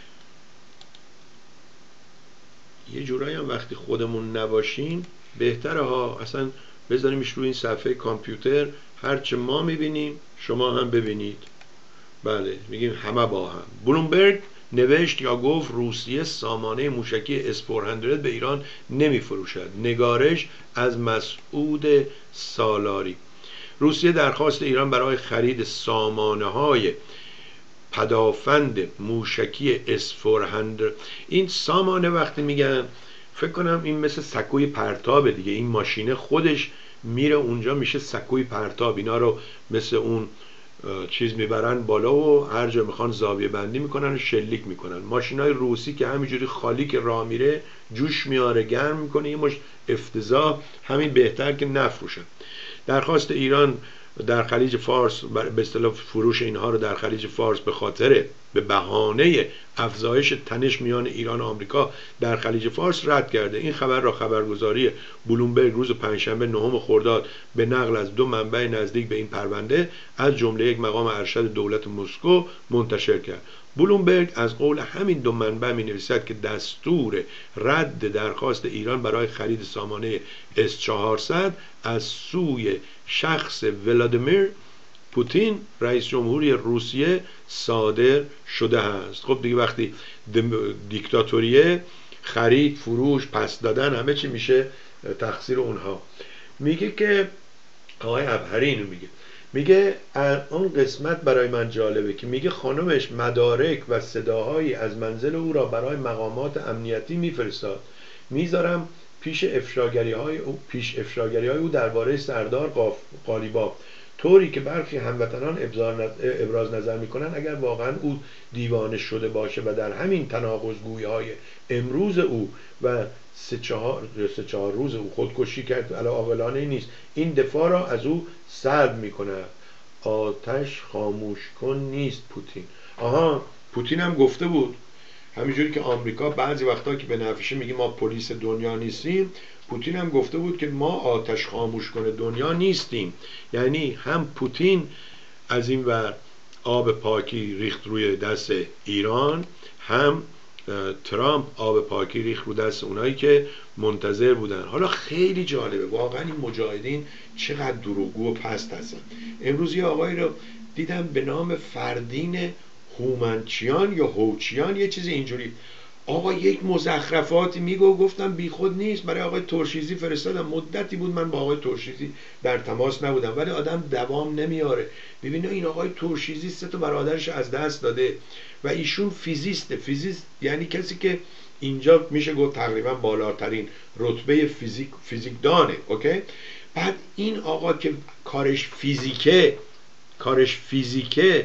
یه جورایی هم وقتی خودمون نباشیم بهتره ها، اصلا بذاریمش روی این صفحه کامپیوتر، هرچه ما میبینیم شما هم ببینید. بله میگیم همه با هم. بلومبرگ نوشت یا گفت روسیه سامانه موشکی اس چهارصد به ایران نمیفروشد. نگارش از مسعود سالاری. روسیه درخواست ایران برای خرید سامانه های پدافند موشکی اس چهارصد. این سامانه وقتی میگن فکر کنم این مثل سکوی پرتاب دیگه، این ماشینه خودش میره اونجا میشه سکوی پرتاب، اینا رو مثل اون چیز میبرن بالا و هر جا میخوان زاویه بندی میکنن و شلیک میکنن. ماشینای روسی که همینجوری خالی که راه میره جوش میاره گرم میکنه، یه مش افتضاح، همین بهتر که نفروشن. درخواست ایران در خلیج فارس به اصطلاح فروش اینها رو در خلیج فارس به خاطر به بهانه افزایش تنش میان ایران و آمریکا در خلیج فارس رد کرده. این خبر را خبرگزاری بلومبرگ روز پنجشنبه نهم خرداد به نقل از دو منبع نزدیک به این پرونده از جمله یک مقام ارشد دولت مسکو منتشر کرد. بلومبرگ از قول همین دو منبع می نویسد که دستور رد درخواست ایران برای خرید سامانه اس چهارصد از سوی شخص ولادیمیر پوتین رئیس جمهوری روسیه صادر شده است. خب دیگه وقتی دیکتاتوریه خرید فروش پس دادن همه چی میشه تقصیر اونها. میگه که آقای ابهری اینو میگه، میگه اون قسمت برای من جالبه که میگه خانمش مدارک و صداهایی از منزل او را برای مقامات امنیتی میفرستاد. میذارم پیش افشاگری های او پیش افشاگری های او درباره سردار قالیباف، طوری که برخی هموطنان ابراز نظر میکنن اگر واقعا او دیوانه شده باشه و در همین تناقض‌گویی های امروز او و سه چهار, سه چهار روز او خودکشی کرد، علا عاقلانه نیست، این دفاع را از او سلب میکنه. آتش خاموش کن نیست پوتین. آها پوتین هم گفته بود، همینجوری که آمریکا بعضی وقتا که به نفشه میگه ما پلیس دنیا نیستیم، پوتین هم گفته بود که ما آتش خاموش کنه دنیا نیستیم. یعنی هم پوتین از این ور آب پاکی ریخت روی دست ایران، هم ترامپ آب پاکی ریخت رو دست اونایی که منتظر بودن. حالا خیلی جالبه واقعا این مجاهدین چقدر دروغگو و پست هستن. امروز یه آقایی رو دیدم به نام فردین هومنچیان یا هوچیان یه چیزی اینجوری، آقا یک مزخرفاتی میگو، گفتم بیخود نیست، برای آقای ترشیزی فرستادم، مدتی بود من با آقای ترشیزی در تماس نبودم، ولی آدم دوام نمیاره. ببینه این آقای ترشیزی سه تا برادرش از دست داده و ایشون فیزیسته. فیزیست یعنی کسی که اینجا میشه گفت تقریبا بالاترین رتبه فیزیک فیزیک دانه. اوکی، بعد این آقا که کارش فیزیکه کارش فیزیکه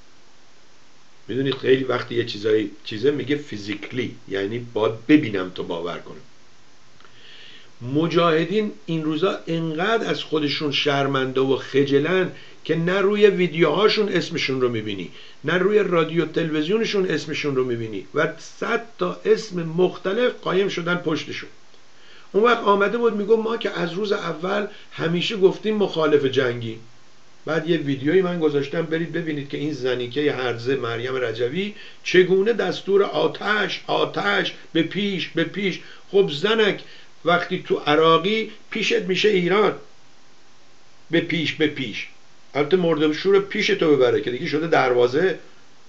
میدونید خیلی وقتی یه چیزایی چیزه میگه فیزیکلی، یعنی باید ببینم تو باور کنم. مجاهدین این روزا انقدر از خودشون شرمنده و خجلن که نه روی ویدیوهاشون اسمشون رو میبینی، نه روی رادیو تلویزیونشون اسمشون رو میبینی و صد تا اسم مختلف قایم شدن پشتشون. اون وقت آمده بود میگم ما که از روز اول همیشه گفتیم مخالف جنگی. بعد یه ویدیویی من گذاشتم برید ببینید که این زنیکه هرزه مریم رجوی چگونه دستور آتش آتش به پیش به پیش. خب زنک وقتی تو عراقی پیشت میشه ایران، به پیش به پیش. البته مرد شور پیش تو ببره که دیگه شده دروازه.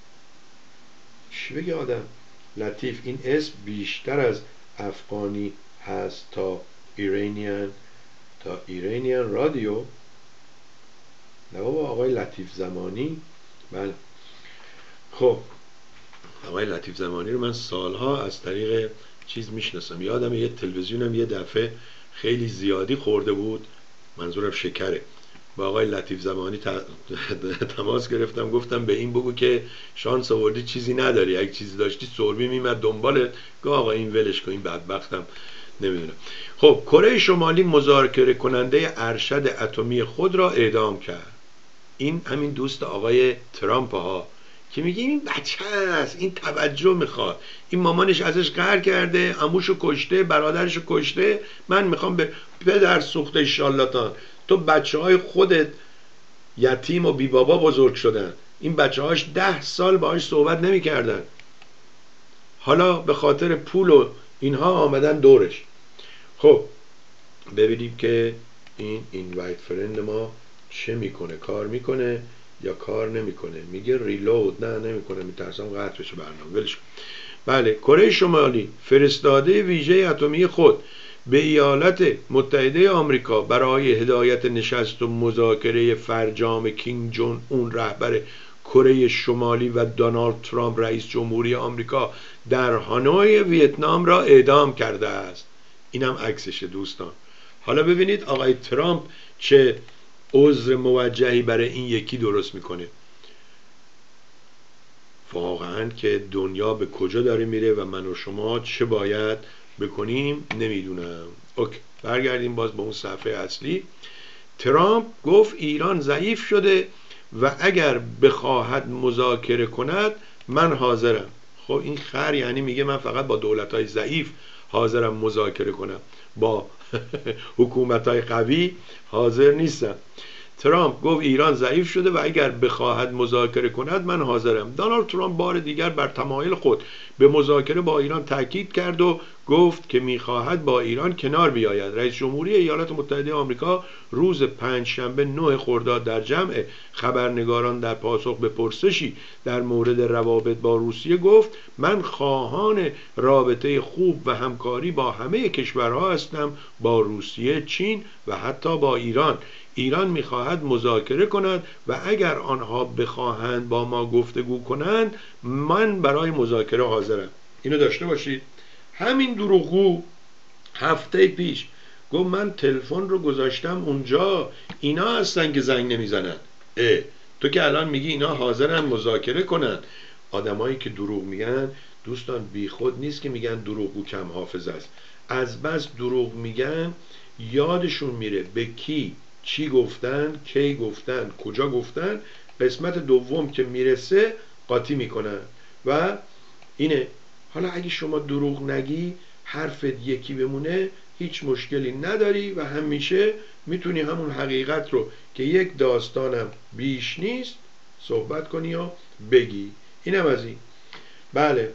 چی بگه آدم لطیف؟ این اسم بیشتر از افغانی هست تا ایرانیان تا ایرانیان رادیو. نه بابا، آقای لطیف زمانی. بله. خب آقای لطیف زمانی رو من سالها از طریق چیز میشناسم. یادم یه تلویزیونم یه دفعه خیلی زیادی خورده بود، منظورم شکره، با آقای لطیف زمانی تماس گرفتم، گفتم به این بگو که شانس آوردی چیزی نداری، اگه چیزی داشتی سربی میمد دنبالت. گفت آقا این ولش کن، این بدبختم نمیدونم. خب کره شمالی مذاکره کننده ارشد اتمی خود را اعدام کرد. این همین دوست آقای ترامپ ها که میگه این بچه است، این توجه میخواد، این مامانش ازش قهر کرده، عموشو کشته، برادرشو کشته، من میخوام به پدر سوخته شالاتان. تو بچه های خودت یتیم و بی بابا بزرگ شدن، این بچه هاش ده سال باهاش صحبت نمیکردن، حالا به خاطر پول و اینها آمدن دورش. خب ببینیم که این اینوایت فرند ما چه میکنه، کار میکنه یا کار نمیکنه. میگه ریلود، نه نمیکنه، میترسم قطع بشه برنامه، ولش کن. بله، کره شمالی فرستاده ویژه اتمی خود به ایالات متحده آمریکا برای هدایت نشست و مذاکره فرجام کیم جون اون رهبر کره شمالی و دونالد ترامپ رئیس جمهوری آمریکا در هانوی ویتنام را اعدام کرده است. اینم عکسشه دوستان. حالا ببینید آقای ترامپ چه عذر موجهی برای این یکی درست میکنه. واقعا که دنیا به کجا داره میره و من و شما چه باید بکنیم نمیدونم. اوکی، برگردیم باز به اون صفحه اصلی. ترامپ گفت ایران ضعیف شده و اگر بخواهد مذاکره کند من حاضرم. خب این خر یعنی میگه من فقط با دولت‌های ضعیف حاضرم مذاکره کنم، با حکومت‌های قوی حاضر نیستم. ترامپ گفت ایران ضعیف شده و اگر بخواهد مذاکره کند من حاضرم. دونالد ترامپ بار دیگر بر تمایل خود به مذاکره با ایران تاکید کرد و گفت که میخواهد با ایران کنار بیاید. رئیس جمهوری ایالات متحده آمریکا روز پنجشنبه نه خرداد در جمع خبرنگاران در پاسخ به پرسشی در مورد روابط با روسیه گفت من خواهان رابطه خوب و همکاری با همه کشورها هستم، با روسیه، چین و حتی با ایران. ایران میخواهد مذاکره کند و اگر آنها بخواهند با ما گفتگو کنند من برای مذاکره حاضرم. اینو داشته باشید. همین دروغگو هفته پیش گفت من تلفن رو گذاشتم اونجا، اینا هستن که زنگ نمیزنن. اه تو که الان میگی اینا حاضرن مذاکره کنن. آدمایی که دروغ میگن دوستان بی خود نیست که میگن دروغگو کم حافظه است. از بس دروغ میگن یادشون میره به کی چی گفتن، کی گفتن، کجا گفتن. قسمت دوم که میرسه قاطی میکنن و اینه. حالا اگه شما دروغ نگی حرفت یکی بمونه هیچ مشکلی نداری و همیشه میتونی همون حقیقت رو که یک داستانم بیش نیست صحبت کنی و بگی. اینم از این. بله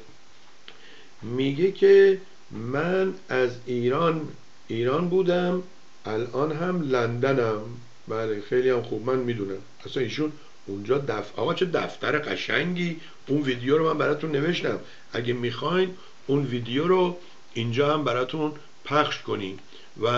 میگه که من از ایران ایران بودم، الان هم لندنم. بله خیلی هم خوب، من میدونم اصلا ایشون اونجا دفتر. آقا چه دفتر قشنگی. اون ویدیو رو من براتون نوشتم، اگه میخواین اون ویدیو رو اینجا هم براتون پخش کنیم و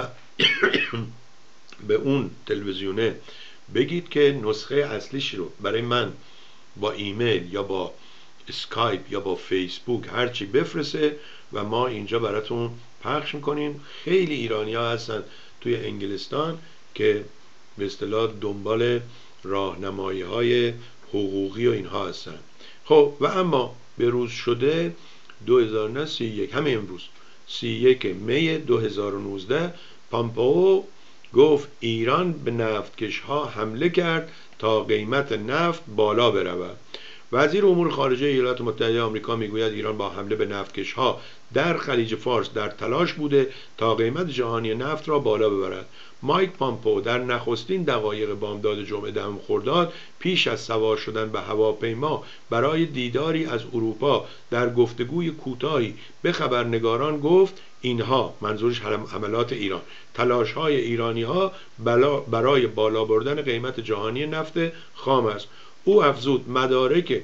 به اون تلویزیونه بگید که نسخه اصلیش رو برای من با ایمیل یا با اسکایپ یا با فیسبوک هرچی بفرسته و ما اینجا براتون پخش میکنیم. خیلی ایرانی ها هستن توی انگلستان که به اصطلاح دنبال راهنمایی های حقوقی و اینها هستن. خب و اما به روز شده دو هزار و نه سی و یک، همه امروز سی و یک می دو هزار و نوزده، پامپئو گفت ایران به نفتکش ها حمله کرد تا قیمت نفت بالا برود. وزیر امور خارجه ایالات متحده آمریکا میگوید ایران با حمله به نفتکش ها در خلیج فارس در تلاش بوده تا قیمت جهانی نفت را بالا ببرد. مایک پامپئو در نخستین دقایق بامداد جمعه دهم خرداد پیش از سوار شدن به هواپیما برای دیداری از اروپا در گفتگوی کوتاهی به خبرنگاران گفت اینها، منظورش حملات ایران، تلاش های ایرانی ها برای بالا بردن قیمت جهانی نفت خام است. او افزود مدارک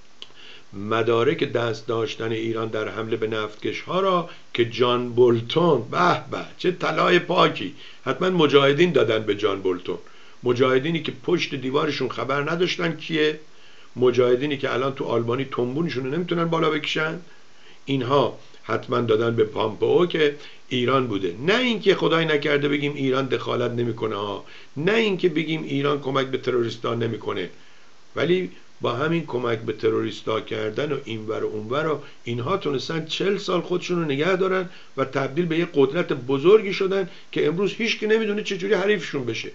مدارک دست داشتن ایران در حمله به نفتکش ها را که جان بولتون، به به چه طلای پاکی، حتما مجاهدین دادن به جان بولتون، مجاهدینی که پشت دیوارشون خبر نداشتن کیه، مجاهدینی که الان تو آلبانی تنبونشون رو نمیتونن بالا بکشن، اینها حتما دادن به پامپئو که ایران بوده. نه اینکه خدای نکرده بگیم ایران دخالت نمیکنه ها، نه اینکه بگیم ایران کمک به تروریستا نمیکنه، ولی با همین کمک به تروریستا کردن و اینور و اونور و اینها تونستن چل سال خودشون رو نگه دارن و تبدیل به یه قدرت بزرگی شدن که امروز هیچ کی نمیدونه چجوری حریفشون بشه.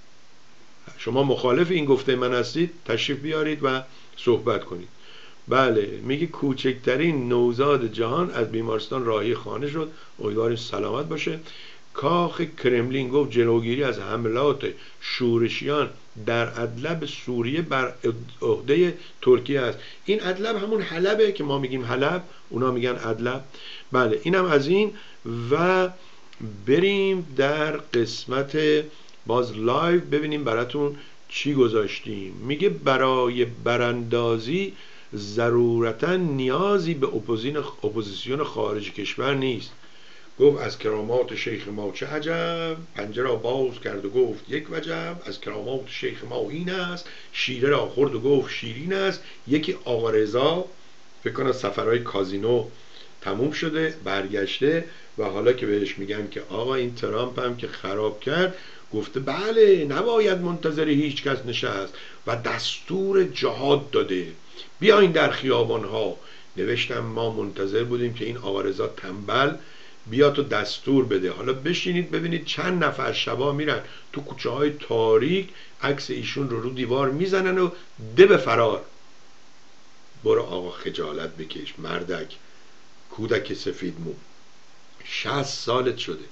شما مخالف این گفته من هستید تشریف بیارید و صحبت کنید. بله میگه کوچکترین نوزاد جهان از بیمارستان راهی خانه شد، امیدواریم سلامت باشه. کاخ کرملین گفت جلوگیری از حملات شورشیان در ادلب سوریه بر عهده ترکیه است. این ادلب همون حلبه که ما میگیم حلب، اونا میگن ادلب. بله اینم از این. و بریم در قسمت باز لایو ببینیم براتون چی گذاشتیم. میگه برای براندازی ضرورتا نیازی به اپوزیسیون خارج کشور نیست. گفت از کرامات شیخ ما چه عجب، پنجه را باز کرد و گفت یک وجب. از کرامات شیخ ما این است، شیره را خورد و گفت شیرین است. یکی آقا رضا فکر کنم سفرهای کازینو تموم شده برگشته و حالا که بهش میگن که آقا این ترامپ هم که خراب کرد، گفته بله نباید منتظر هیچ کس نشست و دستور جهاد داده، بیاین در خیابان ها. نوشتم ما منتظر بودیم که این آقا رضا تنبل بیاد و دستور بده. حالا بشینید ببینید چند نفر شبا میرن تو کوچه های تاریک عکس ایشون رو رو دیوار میزنن و ده به فرار. برو آقا خجالت بکش مردک، کودک سفید مو، شصت سالت شده.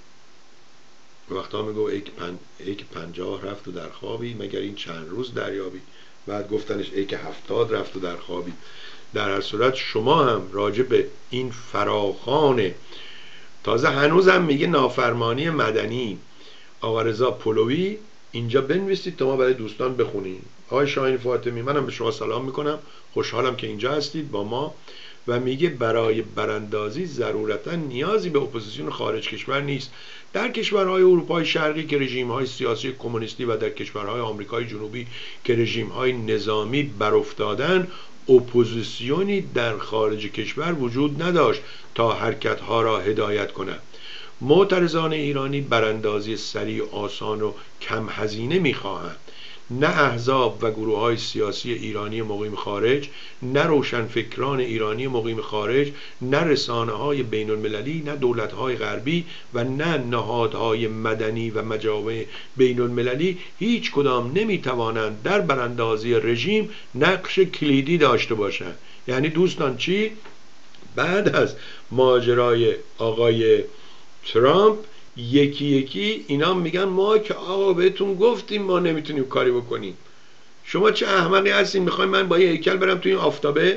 وقتا میگو ای که پن... ای که پنجاه رفت و در خوابی، مگر این چند روز دریابی. بعد گفتنش ای که هفتاد رفت و در خوابی. در هر صورت شما هم راجع به این فراخان، تازه هنوزم میگه نافرمانی مدنی، آقا رضا پلوی، اینجا بنویسید تا ما برای دوستان بخونیم. آقای شاهین فاطمی منم به شما سلام میکنم، خوشحالم که اینجا هستید با ما. و میگه برای براندازی ضرورتا نیازی به اپوزیسیون خارج کشور نیست. در کشورهای اروپای شرقی که رژیم‌های سیاسی کمونیستی و در کشورهای آمریکای جنوبی که رژیم‌های نظامی برافتادن، اپوزیسیونی در خارج کشور وجود نداشت تا حرکت‌ها را هدایت کند. معترضان ایرانی براندازی سریع، آسان و کم هزینه می‌خواهند. نه احزاب و گروه های سیاسی ایرانی مقیم خارج، نه روشنفکران ایرانی مقیم خارج، نه رسانه های بین المللی، نه دولت های غربی و نه نهادهای مدنی و مجامع بین المللی هیچ کدام نمی توانند در براندازی رژیم نقش کلیدی داشته باشند. یعنی دوستان چی؟ بعد از ماجرای آقای ترامپ یکی یکی اینا میگن ما که آقا بهتون گفتیم ما نمیتونیم کاری بکنیم. شما چه احمقی هستین میخواین من با یه هیکل برم توی این آفتابه؟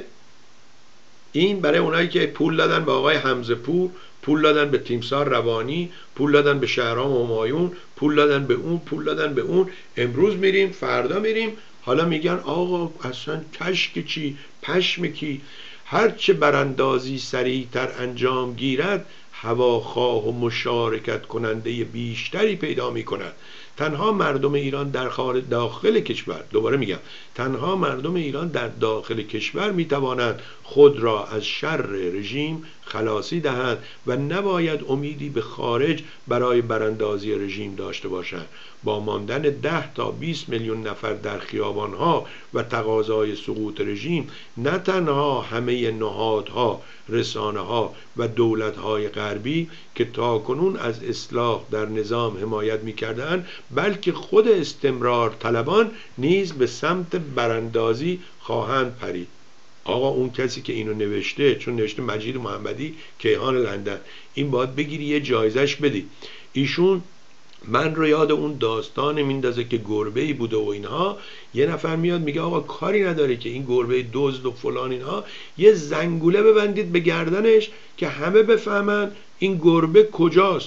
این برای اونایی که پول دادن به آقای حمزه پور، پول دادن به تیمسار روانی، پول دادن به شهرام همایون، پول دادن به اون، پول دادن به اون. امروز میریم فردا میریم، حالا میگن آقا اصلا کشک چی پشم کی. هرچه براندازی سریعتر انجام گیرد هواخواه و مشارکت کننده بیشتری پیدا می کند. تنها مردم ایران در داخل کشور، دوباره میگم تنها مردم ایران در داخل کشور می توانند خود را از شر رژیم خلاصی دهند و نباید امیدی به خارج برای براندازی رژیم داشته باشند. با ماندن ده تا بیست میلیون نفر در خیابانها و تقاضای سقوط رژیم، نه تنها همه نهادها، رسانه‌ها و دولت‌های غربی که تاکنون از اصلاح در نظام حمایت می‌کردند، بلکه خود استمرار طلبان نیز به سمت براندازی خواهند پرید. آقا اون کسی که اینو نوشته، چون نوشته مجید محمدی کیهان لندن، این باید بگیری یه جایزش بدی. ایشون من رو یاد اون داستان میندازه که گربه‌ای بوده و اینها، یه نفر میاد میگه آقا کاری نداره که این گربه دزد و فلان اینها، یه زنگوله ببندید به گردنش که همه بفهمن این گربه کجاست.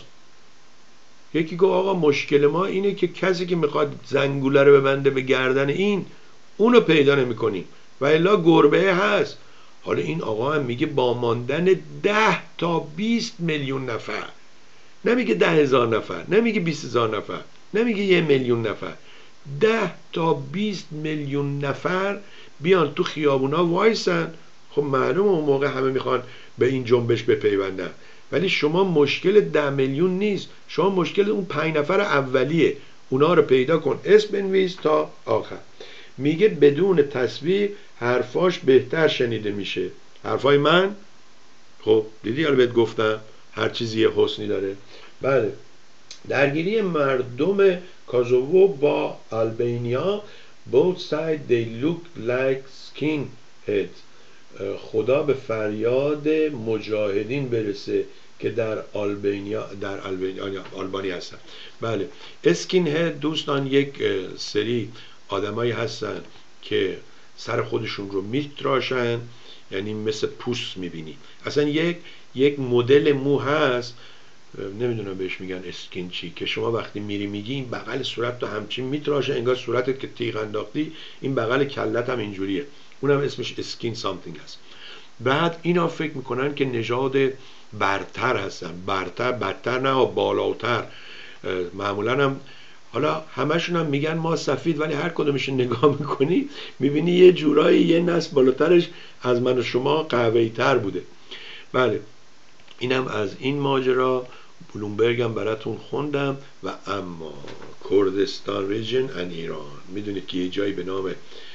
یکی گفت آقا مشکل ما اینه که کسی که میخواد زنگوله رو ببنده به گردن این، اونو پیدا نمی‌کنیم و الا گربه هست. حالا این آقا هم میگه با ماندن ده تا بیست میلیون نفر، نمیگه ده هزار نفر، نمیگه بیست هزار نفر، نمیگه یه میلیون نفر، ده تا بیست میلیون نفر بیان تو خیابونا وایسن. خب معلومه اون موقع همه میخوان به این جنبش بپیوندن، ولی شما مشکل ده میلیون نیست، شما مشکل اون پنج نفر اولیه، اونا رو پیدا کن، اسم بنویس تا آخر. میگه بدون تصویر حرفاش بهتر شنیده میشه. حرفای من، خب دیدی حالا بهت گفتم هر چیزی یه حسنی داره. بله، درگیری مردم کازوو با آلبانیا. both sides they look like skinheads. خدا به فریاد مجاهدین برسه که در آلبانیا در آلبانیا آلبانی هستن. بله، اسکین هد دوستان یک سری آدمایی هستن که سر خودشون رو میتراشن، یعنی مثل پوست میبینی. اصلا یک یک مدل مو هست، نمیدونم بهش میگن اسکین چی، که شما وقتی میری میگی این بغل صورت تو همچین میتراشه انگار صورتت که تیغ انداختی، این بغل کلت هم اینجوریه، اونم اسمش اسکین سامثینگ هست. بعد اینا فکر میکنن که نژاد برتر هستن، برتر بدتر نه بالاتر. معمولا هم حالا همشون هم میگن ما سفید، ولی هر کدومش نگاه میکنی میبینی یه جورایی یه نسل بالاترش از من و شما قهوه‌ای تر بوده. بله، اینم از این ماجرا. بلومبرگ هم براتون خوندم. و اما کردستان ریجن ان ایران، میدونید که یه جایی به نام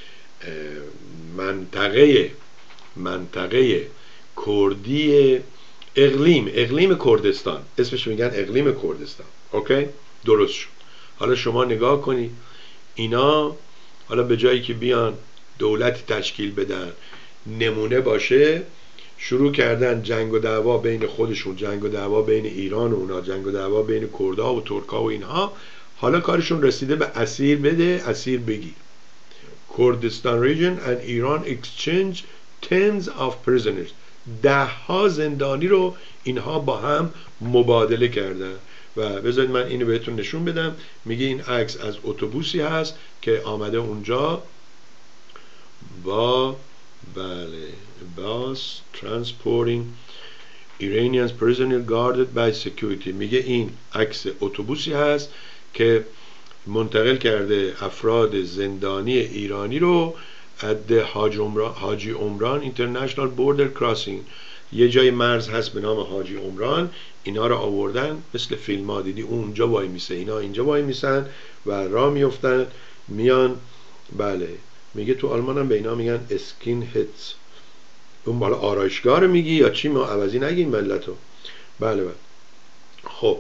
منطقه منطقه کردی اقلیم اقلیم کردستان، اسمش میگن اقلیم کردستان. اوکی، درست شد. حالا شما نگاه کنید اینا، حالا به جایی که بیان دولتی تشکیل بدن نمونه باشه، شروع کردن جنگ و دعوا بین خودشون، جنگ و دعوا بین ایران و اونا، جنگ و دعوا بین کردها و ترکا و اینها. حالا کارشون رسیده به اسیر بده اسیر بگیر. کردستان ریجن and ایران exchange tens of prisoners. ده ها زندانی رو اینها با هم مبادله کردن. و بذارید من اینو بهتون نشون بدم. میگه این عکس از اتوبوسی هست که آمده اونجا با بله باس transporting Iranians prisoner guarded by security. میگه این عکس اتوبوسی هست که منتقل کرده افراد زندانی ایرانی رو از حاجی عمران اینترنشنال بوردر کراسینگ. یه جای مرز هست به نام حاجی عمران، اینا رو آوردن مثل فیلم ها دیدی اونجا وای میسه، اینا اینجا وای میسن و راه میفتن میان. بله، میگه تو آلمان هم به اینا میگن اسکین هدز. اون بالا آرایشگاه رو میگی یا چی؟ ما عوضی نگیم ملتو. بله بله. خب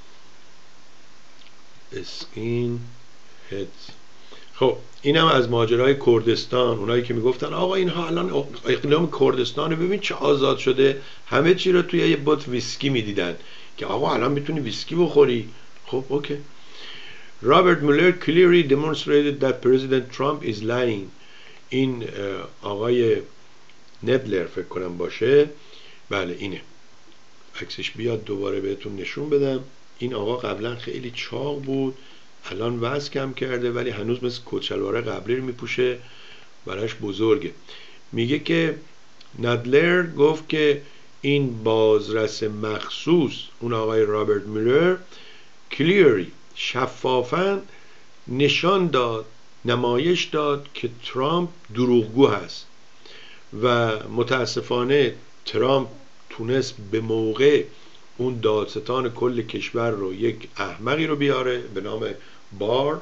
اسکین هدز. خب اینم از ماجرای کردستان. اونایی که میگفتن آقا اینها الان اقلیم کردستان رو ببین چه آزاد شده، همه چی رو توی یه بوت ویسکی میدیدن که آقا الان میتونی ویسکی بخوری. خب اوکی. Robert Mueller clearly demonstrated that President Trump is lying. این آقای نبلر فکر کنم باشه. بله اینه عکسش، بیاد دوباره بهتون نشون بدم. این آقا قبلا خیلی چاق بود، الان وزن کم کرده ولی هنوز مثل کچلوار قبلی رو میپوشه، براش بزرگه. میگه که ندلر گفت که این بازرس مخصوص اون آقای رابرت میلر کلیری شفافاً نشان داد، نمایش داد که ترامپ دروغگو هست و متاسفانه ترامپ تونست به موقع اون دادستان کل کشور رو، یک احمقی رو بیاره به نام بار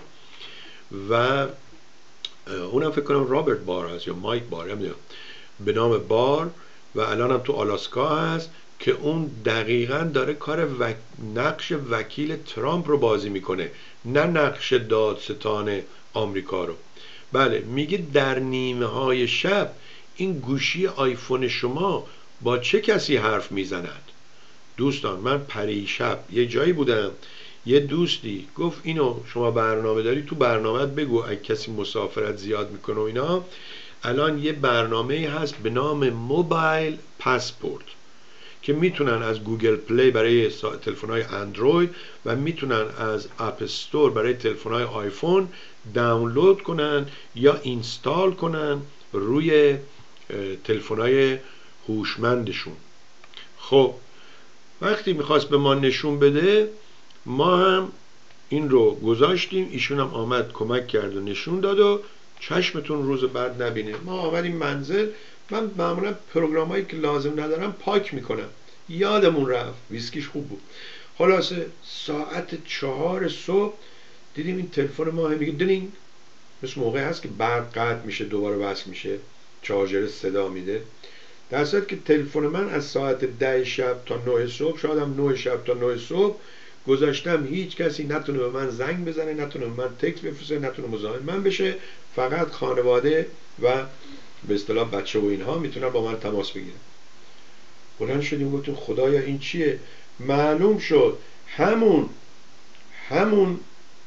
و اونم فکر کنم رابرت بار هست یا مایک بار نمیدونم، به نام بار، و الان هم تو آلاسکا هست که اون دقیقاً داره کار وک... نقش وکیل ترامپ رو بازی میکنه، نه نقش دادستان آمریکا رو. بله، میگه در نیمه های شب این گوشی آیفون شما با چه کسی حرف میزند؟ دوستان من پریشب یه جایی بودم، یه دوستی گفت اینو شما برنامه داری تو برنامه‌ات بگو اگه کسی مسافرت زیاد میکنه و اینا. الان یه برنامه هست به نام موبایل پاسپورت که میتونن از گوگل پلی برای تلفن‌های اندروید و میتونن از اپ استور برای تلفن‌های آیفون دانلود کنن یا اینستال کنن روی تلفن‌های هوشمندشون. خب وقتی میخواست به ما نشون بده، ما هم این رو گذاشتیم، ایشون هم آمد کمک کرد و نشون داد و چشمتون روز بعد نبینه. ما آمدیم منزل، من معمولا پروگرامایی که لازم ندارم پاک میکنم، یادمون رفت. ویسکیش خوب بود. خلاصه ساعت چهار صبح دیدیم این تلفن ما میگه دلینگ، مثل موقع هست که برق قطع میشه دوباره وصل میشه، چارجر صدا میده. در صورت که تلفن من از ساعت ده شب تا نه صبح، شاید هم نه شب تا نه صبح گذاشتم هیچ کسی نتونه به من زنگ بزنه، نتونه به من تکس بفرسته، نتونه مزاحم من بشه. فقط خانواده و به اصطلاح بچه و اینها میتونن با من تماس بگیرن. بلند شدیم گفتیم خدایا این چیه؟ معلوم شد همون همون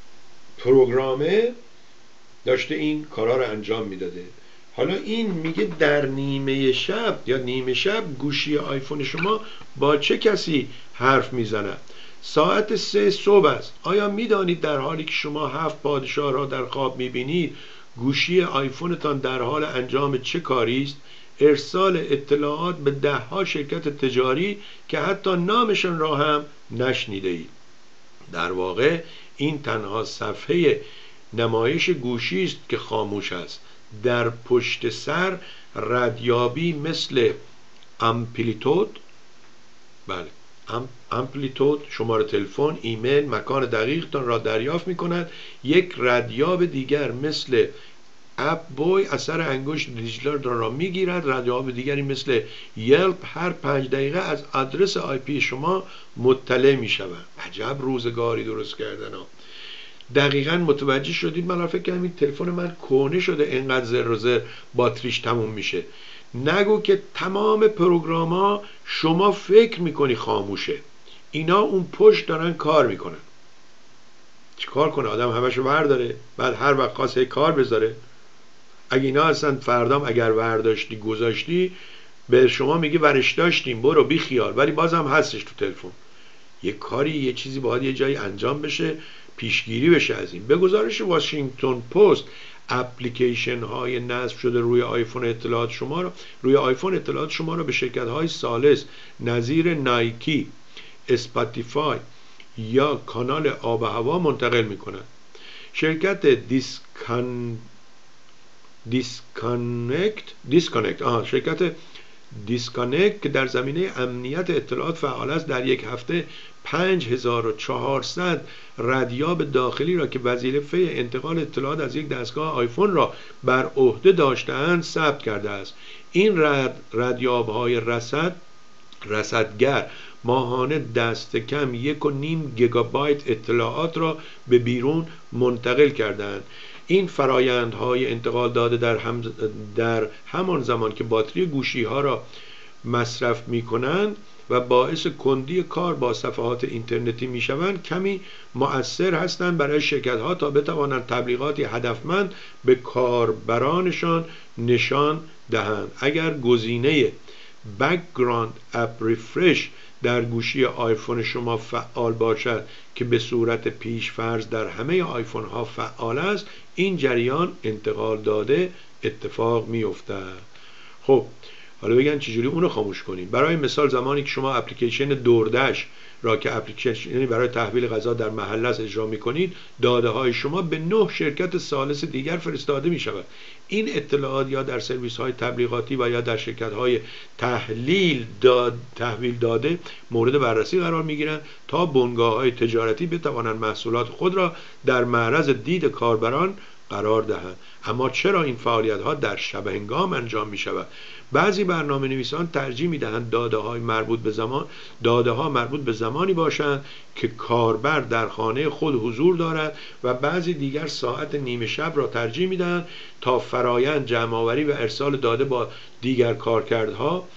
پروگرامه داشته این کارا رو انجام میداده. حالا این میگه در نیمه شب یا نیمه شب گوشی آیفون شما با چه کسی حرف میزند؟ ساعت سه صبح است. آیا میدانید در حالی که شما هفت پادشاه را در خواب میبینید، گوشی آیفونتان در حال انجام چه کاری است؟ ارسال اطلاعات به ده ها شرکت تجاری که حتی نامشان را هم نشنیده اید. در واقع این تنها صفحه نمایش گوشی است که خاموش است. در پشت سر ردیابی مثل امپلیتود، بله ام، امپلیتود، شماره تلفن، ایمیل، مکان دقیقتان را دریافت می کند. یک ردیاب دیگر مثل اپ بوی اثر انگشت دیجیتال را می گیرد. ردیاب دیگری مثل یلپ هر پنج دقیقه از آدرس آی پی شما مطلع می شود. عجب روزگاری درست کردن ها. دقیقاً متوجه شدید؟ من فکر کردم این تلفن من کهنه شده، اینقدر زر و زر باتریش تموم میشه. نگو که تمام پروگرام ها شما فکر میکنی خاموشه، اینا اون پشت دارن کار میکنن. چی کار کنه آدم؟ همشو برداره بعد هر وقت خواست کار بذاره. اگه اینا اصلا فردام اگر ورداشتی گذاشتی به شما میگه ورش داشتیم برو بی خیال، ولی بازم هستش تو تلفن. یه کاری یه چیزی باید یه جایی انجام بشه، پیشگیری بشه از این. به گزارش واشنگتن پست، اپلیکیشن های نصب شده روی آیفون اطلاعات شما را روی آیفون اطلاعات شما را به شرکت های ثالث نظیر نایکی، اسپاتیفای یا کانال آب و هوا منتقل می کند. شرکت دیسکان دیسکانکت دیسکانکت آها شرکت دیسکانکت که در زمینه امنیت اطلاعات فعال است، در یک هفته پنج هزار و چهارصد ردیاب داخلی را که وظیفه انتقال اطلاعات از یک دستگاه آیفون را بر عهده داشته‌اند ثبت کرده است. این رد ردیاب‌های رصد رصدگر ماهانه دست کم یک و نیم گیگابایت اطلاعات را به بیرون منتقل کردند. این فرایندهای انتقال داده در, هم در همان زمان که باتری گوشی ها را مصرف می کنند و باعث کندی کار با صفحات اینترنتی می شوند، کمی مؤثر هستند برای شرکت ها تا بتوانند تبلیغاتی هدفمند به کاربرانشان نشان دهند. اگر گزینه Background App Refresh در گوشی آیفون شما فعال باشد که به صورت پیش فرض در همه آیفون ها فعال است، این جریان انتقال داده اتفاق می افتد. خب حالا بگن چجوری اونو خاموش کنیم. برای مثال زمانی که شما اپلیکیشن دوردش را که اپلیکیشنی برای تحویل غذا در محل است اجرا می کنید، داده های شما به نه شرکت ثالث دیگر فرستاده می شود. این اطلاعات یا در سرویس های تبلیغاتی و یا در شرکت های تحلیل داد تحویل داده مورد بررسی قرار می گیرند تا بنگاه های تجارتی بتوانند محصولات خود را در معرض دید کاربران قرار دهند. اما چرا این فعالیت ها در شب هنگام انجام می شود؟ بعضی برنامه نویسان ترجیح می دهند داده های مربوط به زمان داده ها مربوط به زمانی باشند که کاربر در خانه خود حضور دارد و بعضی دیگر ساعت نیمه شب را ترجیح می دهند تا فرایند جمع‌آوری و ارسال داده با دیگر کارکردها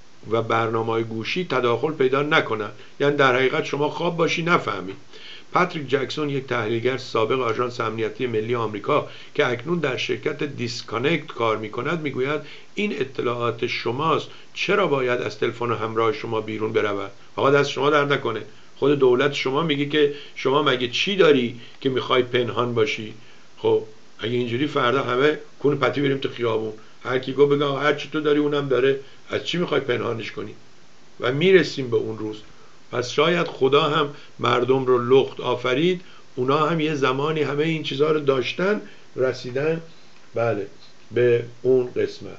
و برنامه‌های گوشی تداخل پیدا نکنند. یعنی در حقیقت شما خواب باشی نفهمید. پاتریک جکسون، یک تحلیلگر سابق آژانس امنیتی ملی آمریکا که اکنون در شرکت دیسکانکت کار می‌کند، میگوید این اطلاعات شماست، چرا باید از تلفن همراه شما بیرون برود؟ آقا دست شما درد نکنه. خود دولت شما میگه که شما مگه چی داری که میخوای پنهان باشی؟ خب اگه اینجوری فردا همه کون پتی بریم تو خیابون، هر کی گفت بگه هر چی تو داری اونم داره، از چی میخوای پنهانش کنی؟ و میرسیم به اون روز. پس شاید خدا هم مردم رو لخت آفرید، اونا هم یه زمانی همه این چیزها رو داشتن، رسیدن بله به اون قسمت.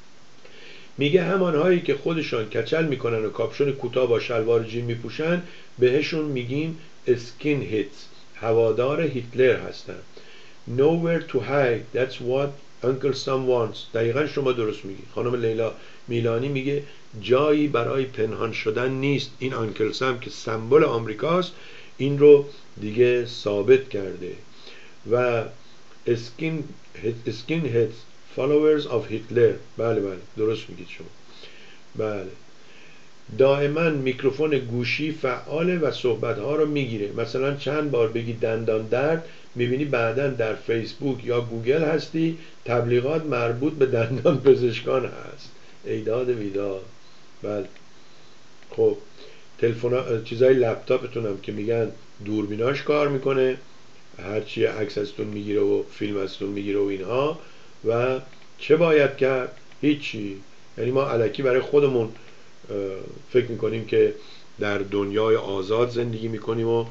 میگه همانهایی که خودشان کچل میکنن و کاپشن کوتاه با شلوار جین میپوشن بهشون میگیم اسکین هیتس، هوادار هیتلر هستن. Nowhere to hide, that's what Uncle Sam wants. دقیقا شما درست میگی. خانم لیلا میلانی میگه جایی برای پنهان شدن نیست. این آنکل سم که سمبل آمریکاست این رو دیگه ثابت کرده. و اسکین اسکین هیتس followers of Hitler. بله بله درست میگید شما. بله دائما میکروفون گوشی فعاله و صحبتها رو میگیره. مثلا چند بار بگی دندان درد میبینی بعداً در فیسبوک یا گوگل هستی تبلیغات مربوط به دندان پزشکان هست. ایداد ویداد. بله خب تلفن چیزای لپتاپتون هم که میگن دوربیناش کار میکنه، هرچی عکس ازتون میگیره و فیلم ازتون میگیره و اینها. و چه باید کرد؟ هیچی. یعنی ما الکی برای خودمون فکر میکنیم که در دنیای آزاد زندگی میکنیم و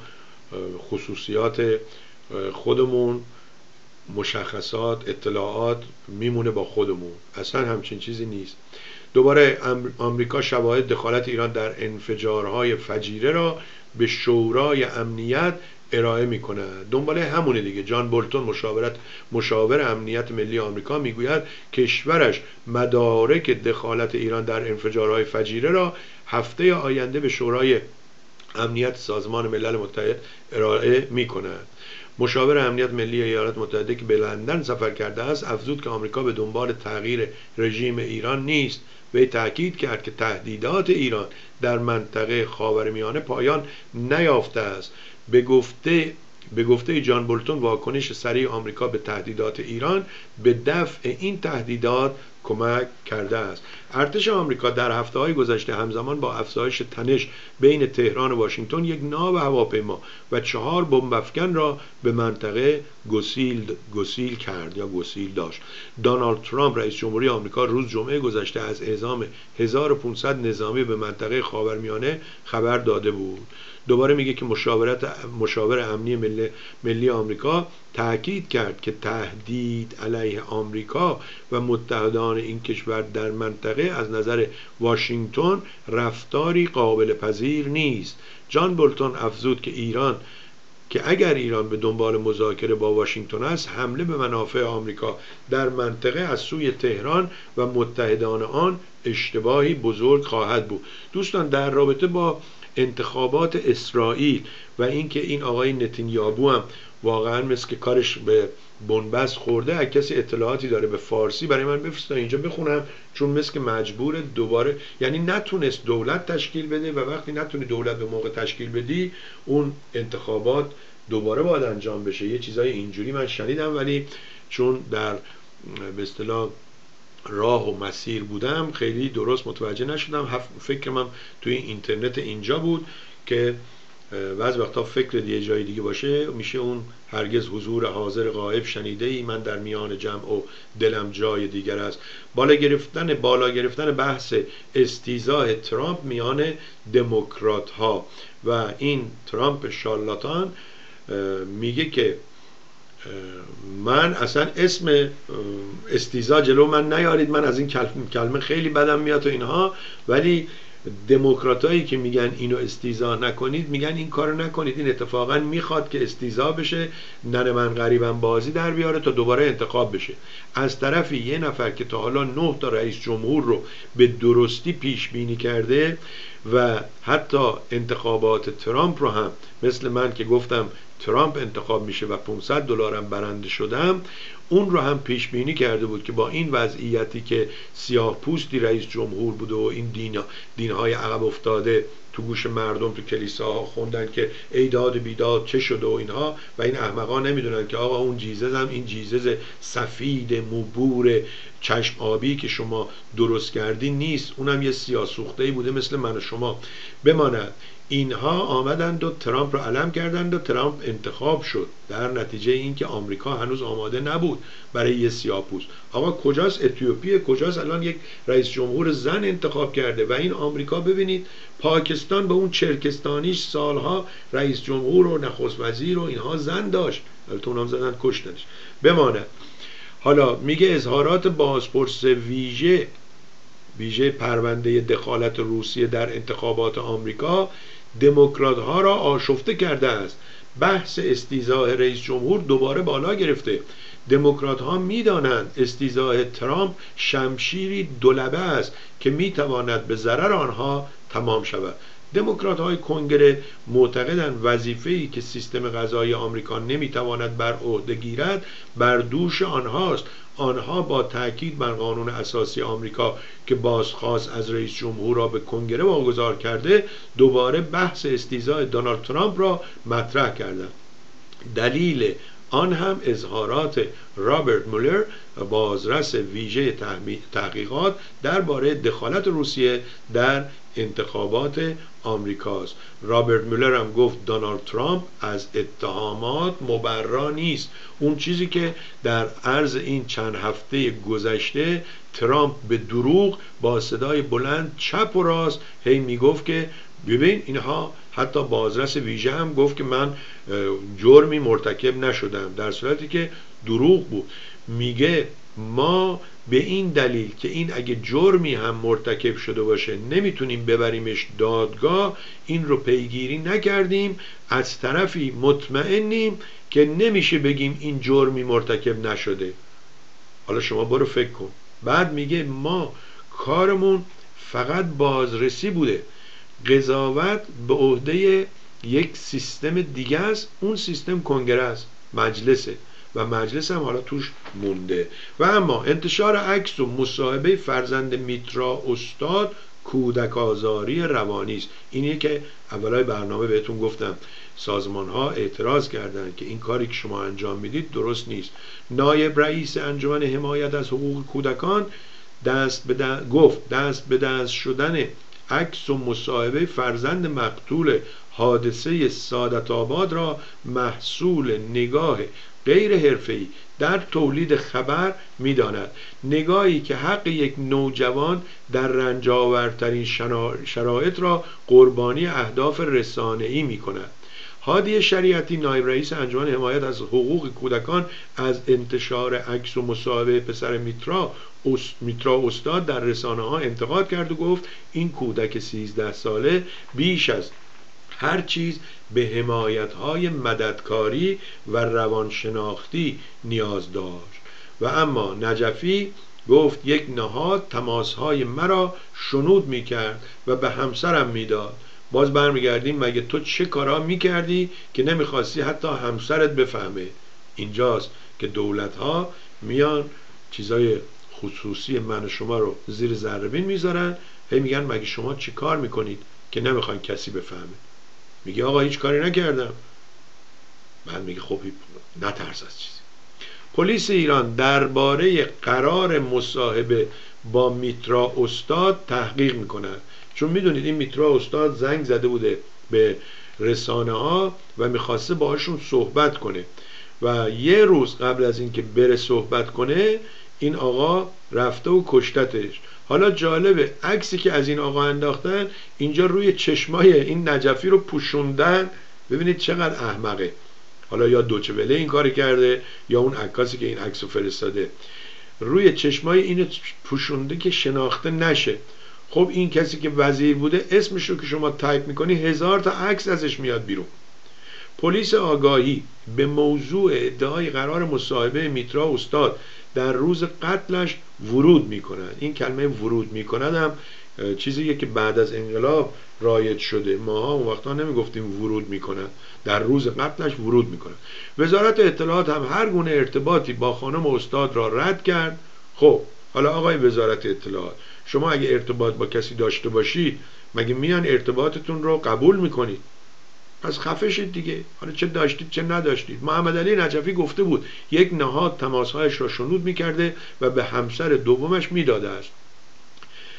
خصوصیات خودمون، مشخصات، اطلاعات میمونه با خودمون. اصلا همچین چیزی نیست. دوباره آمریکا شواهد دخالت ایران در انفجارهای فجیره را به شورای امنیت ارائه میکنه. دنباله همونه دیگه. جان بولتون مشاورت مشاور امنیت ملی آمریکا میگوید کشورش مدارک دخالت ایران در انفجارهای فجیره را هفته آینده به شورای امنیت سازمان ملل متحد ارائه میکند. مشاور امنیت ملی ایالات متحده که به لندن سفر کرده است افزود که آمریکا به دنبال تغییر رژیم ایران نیست. وی تاکید کرد که تهدیدات ایران در منطقه خاورمیانه پایان نیافته است. به گفته به گفته جان بولتون واکنش سریع آمریکا به تهدیدات ایران به دفع این تهدیدات کمک کرده است. ارتش آمریکا در هفته‌های گذشته همزمان با افزایش تنش بین تهران و واشنگتن یک ناو هواپیما و چهار بمب افکن را به منطقه گسیل گسیل کرد یا گسیل داشت. دونالد ترامپ رئیس جمهوری آمریکا روز جمعه گذشته از اعزام هزار و پانصد نظامی به منطقه خاورمیانه خبر داده بود. دوباره میگه که مشاورت مشاور امنی ملی, ملی آمریکا تاکید کرد که تهدید علیه آمریکا و متحدان این کشور در منطقه از نظر واشنگتن رفتاری قابل پذیر نیست. جان بولتون افزود که ایران که اگر ایران به دنبال مذاکره با واشنگتن است حمله به منافع آمریکا در منطقه از سوی تهران و متحدان آن اشتباهی بزرگ خواهد بود. دوستان در رابطه با انتخابات اسرائیل و اینکه این آقای نتانیاهو هم واقعا مثل که کارش به بنبست خورده، اگه کسی اطلاعاتی داره به فارسی برای من بفرسته اینجا بخونم، چون مثل که مجبور دوباره، یعنی نتونست دولت تشکیل بده و وقتی نتونی دولت به موقع تشکیل بدی اون انتخابات دوباره باید انجام بشه. یه چیزای اینجوری من شنیدم، ولی چون در به اصطلاح راه و مسیر بودم خیلی درست متوجه نشدم. فکر من توی اینترنت اینجا بود که بعضی وقتا فکر دیگه جای دیگه باشه میشه اون هرگز حضور حاضر غایب شنیده ای من در میان جمع و دلم جای دیگر است. بالا گرفتن بالا گرفتن بحث استیزاء ترامپ میان دموکرات ها و این ترامپ شارلاتان میگه که من اصلا اسم استیزا جلو من نیارید، من از این کلمه خیلی بدم میاد و اینها، ولی دموکراتایی که میگن اینو استیزا نکنید میگن این کارو نکنید، این اتفاقا میخواد که استیزا بشه، ننه من غریبم بازی در بیاره تا دوباره انتخاب بشه. از طرفی یه نفر که تا حالا نه تا رئیس جمهور رو به درستی پیش بینی کرده و حتی انتخابات ترامپ رو هم مثل من که گفتم ترامپ انتخاب میشه و پانصد دلارم برنده شدم، اون رو هم پیش بینی کرده بود که با این وضعیتی که سیاه پوستی رئیس جمهور بوده و این دین دینهای عقب افتاده تو گوش مردم تو کلیساها خوندن که ایداد بیداد چه شده و اینها، و این احمقا نمیدونن که آقا اون جیزز هم این جیزز سفید موبور چشم آبی که شما درست کردی نیست، اونم یه سیاه سوخته‌ای بوده مثل من و شما. بماند اینها آمدند و ترامپ رو علم کردند و ترامپ انتخاب شد، در نتیجه اینکه آمریکا هنوز آماده نبود برای یه سیاه‌پوست. آقا کجاست اتیوپی؟ کجاست الان یک رئیس جمهور زن انتخاب کرده؟ و این آمریکا ببینید پاکستان به اون چرکستانیش سالها رئیس جمهور و نخست وزیر و اینها زن داشت، البته اونام زدن کشتنش. بمانه. حالا میگه اظهارات بازپرس ویژه ویژه پرونده دخالت روسیه در انتخابات آمریکا دموکرات ها را آشفته کرده است. بحث استیضاح رئیس جمهور دوباره بالا گرفته. دموکرات ها میدانند استیضاح ترامپ شمشیری دولبه است که میتواند به ضرر آنها تمام شود. دموکرات های کنگره معتقدند وظیفه‌ای که سیستم قضایی آمریکا نمیتواند بر عهده گیرد بر دوش آنهاست. آنها با تاکید بر قانون اساسی آمریکا که بازخواست از رئیس جمهور را به کنگره واگذار کرده دوباره بحث استیضاح دونالد ترامپ را مطرح کردند. دلیل آن هم اظهارات رابرت مولر بازرس ویژه تحقیقات درباره دخالت روسیه در انتخابات آمریکاست. رابرت مولر هم گفت دونالد ترامپ از اتهامات مبرا نیست. اون چیزی که در عرض این چند هفته گذشته ترامپ به دروغ با صدای بلند چپ و راست هی میگفت که ببین اینها، حتی بازرس ویژه هم گفت که من جرمی مرتکب نشدم، در صورتی که دروغ بود. میگه ما به این دلیل که این اگه جرمی هم مرتکب شده باشه نمیتونیم ببریمش دادگاه، این رو پیگیری نکردیم. از طرفی مطمئنیم که نمیشه بگیم این جرمی مرتکب نشده. حالا شما برو فکر کن. بعد میگه ما کارمون فقط بازرسی بوده، قضاوت به عهده یک سیستم دیگه است. اون سیستم کنگره است، مجلسه، و مجلس هم حالا توش مونده. و اما انتشار عکس و مصاحبه فرزند میترا استاد کودک آزاری روانی است. اینیه که اولای برنامه بهتون گفتم سازمان ها اعتراض کردند که این کاری که شما انجام میدید درست نیست. نایب رئیس انجمن حمایت از حقوق کودکان دست به دست گفت دست به دست شدن عکس و مصاحبه فرزند مقتول حادثه سعادت آباد را محصول نگاه غیر حرفه‌ای در تولید خبر می‌داند. نگاهی که حق یک نوجوان در رنجاورترین شرایط را قربانی اهداف رسانه‌ای می‌کند. هادی شریعتی نایب رئیس انجمن حمایت از حقوق کودکان از انتشار عکس و مصاحبه پسر میترا است... میترا استاد در رسانه ها انتقاد کرد و گفت این کودک سیزده ساله بیش از هر چیز به حمایت های مددکاری و روانشناختی نیاز داشت. و اما نجفی گفت یک نهاد تماس های مرا شنود میکرد و به همسرم میداد. باز برمیگردیم مگه تو چه کارا میکردی که نمیخواستی حتی همسرت بفهمه؟ اینجاست که دولت ها میان چیزای خصوصی من و شما رو زیر ذره‌بین میذارن، هی میگن مگه شما چی کار میکنید که نمیخواین کسی بفهمه؟ میگه آقا هیچ کاری نکردم. من میگه خب نترس از چیزی. پلیس ایران درباره قرار مصاحبه با میترا استاد تحقیق میکند، چون میدونید این میترا استاد زنگ زده بوده به رسانه ها و میخواسته باهاشون صحبت کنه و یه روز قبل از اینکه بره صحبت کنه این آقا رفته و کشتتش. حالا جالبه عکسی که از این آقا انداختن اینجا روی چشمای این نجفی رو پوشوندن. ببینید چقدر احمقه. حالا یا دوچه وله این کاری کرده یا اون عکاسی که این عکسو فرستاده روی چشمای اینو پوشونده که شناخته نشه. خب این کسی که وزیر بوده اسمش رو که شما تایپ میکنی هزار تا عکس ازش میاد بیرون. پلیس آگاهی به موضوع ادعای قرار مصاحبه میترا استاد در روز قتلش ورود میکند. این کلمه ورود میکند هم چیزیه که بعد از انقلاب رایج شده. ماها اون وقتا نمیگفتیم ورود میکند، در روز قتلش ورود میکند. وزارت اطلاعات هم هر گونه ارتباطی با خانم استاد را رد کرد. خب حالا آقای وزارت اطلاعات، شما اگه ارتباط با کسی داشته باشید مگه میان ارتباطتون رو قبول میکنید؟ پس خفه شید دیگه. حالا چه داشتید چه نداشتید. محمد علی نجفی گفته بود یک نهاد تماسهایش را شنود میکرده و به همسر دومش میداده است.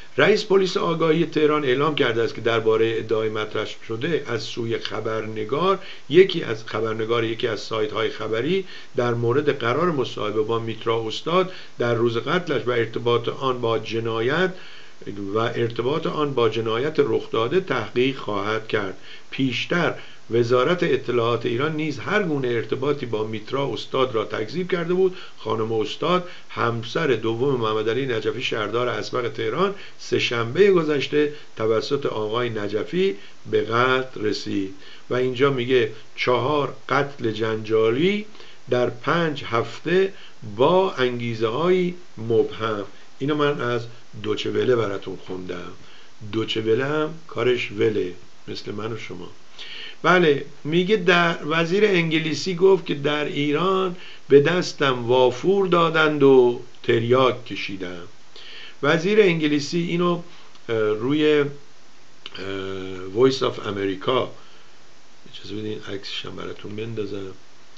رئیس پلیس آگاهی تهران اعلام کرده است که درباره ادعای مطرح شده از سوی خبرنگار یکی از خبرنگار یکی از سایت های خبری در مورد قرار مصاحبه با میترا استاد در روز قتلش و ارتباط آن با جنایت و ارتباط آن با جنایت رخ داده تحقیق خواهد کرد. پیشتر وزارت اطلاعات ایران نیز هر گونه ارتباطی با میترا استاد را تکذیب کرده بود. خانم استاد همسر دوم محمدعلی نجفی شهردار اسبق تهران سه‌شنبه گذشته توسط آقای نجفی به قتل رسید. و اینجا میگه چهار قتل جنجالی در پنج هفته با انگیزه های مبهم. اینو من از دوچه وله براتون خوندم. دوچه وله هم کارش وله، مثل من و شما. بله، میگه در وزیر انگلیسی گفت که در ایران به دستم وافور دادند و تریاک کشیدم. وزیر انگلیسی اینو روی وایس آف امریکا، اجازه بدین عکسش هم براتون بندازم،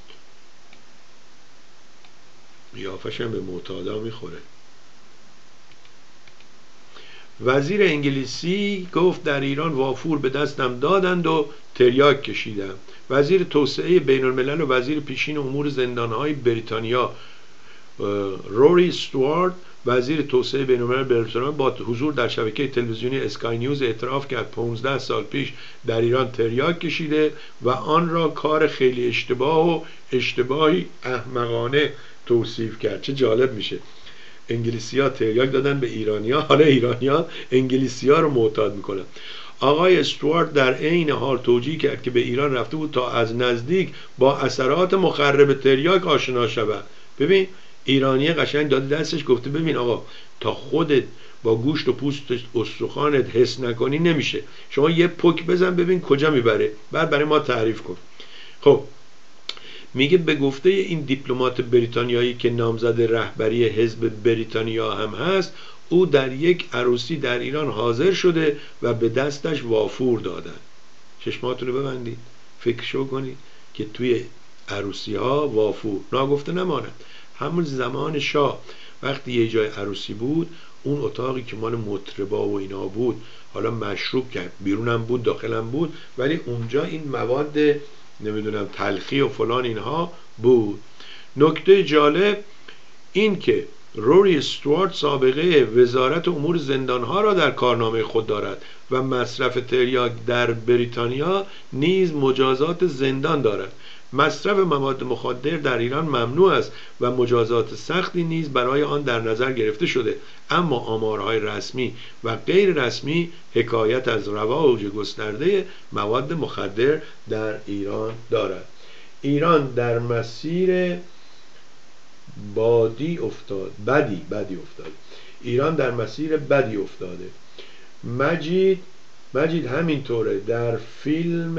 قیافش هم به معتادا میخوره. وزیر انگلیسی گفت در ایران وافور به دستم دادند و تریاک کشیدم. وزیر توسعه بین الملل و وزیر پیشین امور زندانهای بریتانیا روری استوارت، وزیر توسعه بین الملل بریتانیا، با حضور در شبکه تلویزیونی اسکای نیوز اعتراف کرد پانزده سال پیش در ایران تریاک کشیده و آن را کار خیلی اشتباه و اشتباهی احمقانه توصیف کرد. چه جالب میشه، انگلیسی ها تریاک دادن به ایرانی ها، حالا ایرانی ها انگلیسی ها رو معتاد میکنن. آقای استوارت در عین حال توجیه کرد که به ایران رفته بود تا از نزدیک با اثرات مخرب تریاک آشنا شود. ببین ایرانی قشنگ داده دستش، گفته ببین آقا تا خودت با گوشت و پوست استخوانت حس نکنی نمیشه، شما یه پک بزن ببین کجا میبره، بعد برای ما تعریف کن. خب میگه به گفته این دیپلمات بریتانیایی که نامزد رهبری حزب بریتانیا هم هست، او در یک عروسی در ایران حاضر شده و به دستش وافور دادن. چشماتون رو ببندید، فکرشو کنید که توی عروسی ها وافور ناگفته نماند. همون زمان شاه وقتی یه جای عروسی بود، اون اتاقی که مال مطربا و اینا بود، حالا مشروب کرد، بیرونم بود داخلم بود، ولی اونجا این مواد نمیدونم تلخی و فلان اینها بود. نکته جالب این که روری استوارت سابقه وزارت امور زندانها را در کارنامه خود دارد و مصرف تریاک در بریتانیا نیز مجازات زندان دارد. مصرف مواد مخدر در ایران ممنوع است و مجازات سختی نیز برای آن در نظر گرفته شده، اما آمارهای رسمی و غیر رسمی حکایت از رواج گسترده مواد مخدر در ایران دارد. ایران در مسیر بادی افتاد بدی بدی افتاد ایران در مسیر بدی افتاده. مجید مجید همینطوره در فیلم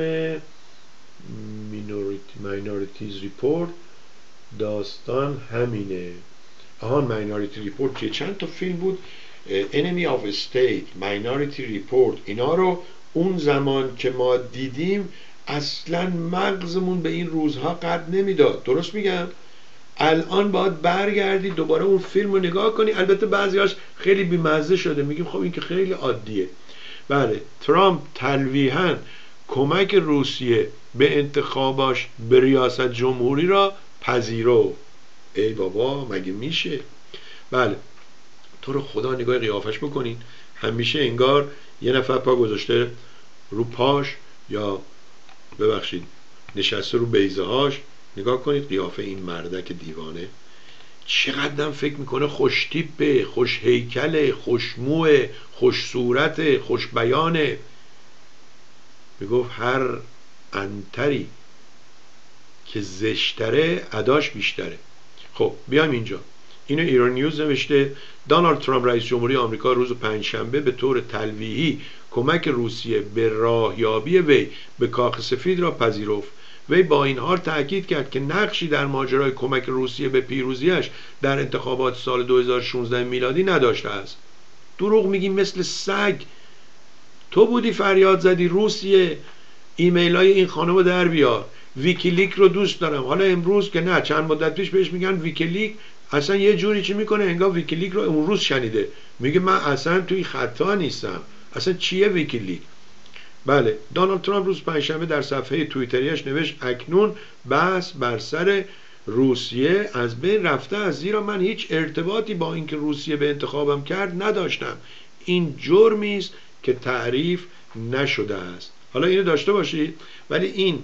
ماینورتیز ریپورت داستان همینه. آهان ماینورتی ریپورت چه چند تا فیلم بود، انمی آف استیت، ماینورتی ریپورت، اینا رو اون زمان که ما دیدیم اصلا مغزمون به این روزها قد نمیداد. درست میگم؟ الان باید برگردی دوباره اون فیلم رو نگاه کنی. البته بعضیاش خیلی بیمزه شده، میگیم خب این که خیلی عادیه. بله، ترامپ تلویحاً کمک روسیه به انتخاباش به ریاست جمهوری را پذیرفت. ای بابا مگه میشه؟ بله، تو رو خدا نگاه قیافش بکنین، همیشه انگار یه نفر پا گذاشته رو پاش یا ببخشید نشسته رو بیضه هاش. نگاه کنید قیافه این مردک دیوانه، چقدر فکر میکنه خوش تیپه، خوش هیکله، خوش موه، خوش صورته، خوش بیانه. میگفت هر انتری که زشتره اداش بیشتره. خب بیام اینجا، اینو ایران نیوز نوشته. دونالد ترامپ رئیس جمهوری آمریکا روز پنجشنبه به طور تلویحی کمک روسیه به راهیابی وی به کاخ سفید را پذیرفت. وی با این حال تأکید کرد که نقشی در ماجرای کمک روسیه به پیروزیش در انتخابات سال دو هزار و شانزده میلادی نداشته است. دروغ میگی مثل سگ. تو بودی فریاد زدی روسیه ایمیل های این خانم رو در بیار، ویکیلیک رو دوست دارم. حالا امروز که نه، چند مدت پیش بهش میگن ویکیلیک، اصلا یه جوری چی میکنه انگار ویکیلیک رو اون روز شنیده، میگه من اصلا توی خطا نیستم، اصلا چیه ویکیلیک. بله، دونالد ترامپ روز پنجشنبه در صفحه توییتریش نوشت اکنون بحث بر سر روسیه از بین رفته است، زیرا من هیچ ارتباطی با اینکه روسیه به انتخابم کرد نداشتم. این جرمی است که تعریف نشده است. حالا اینو داشته باشید، ولی این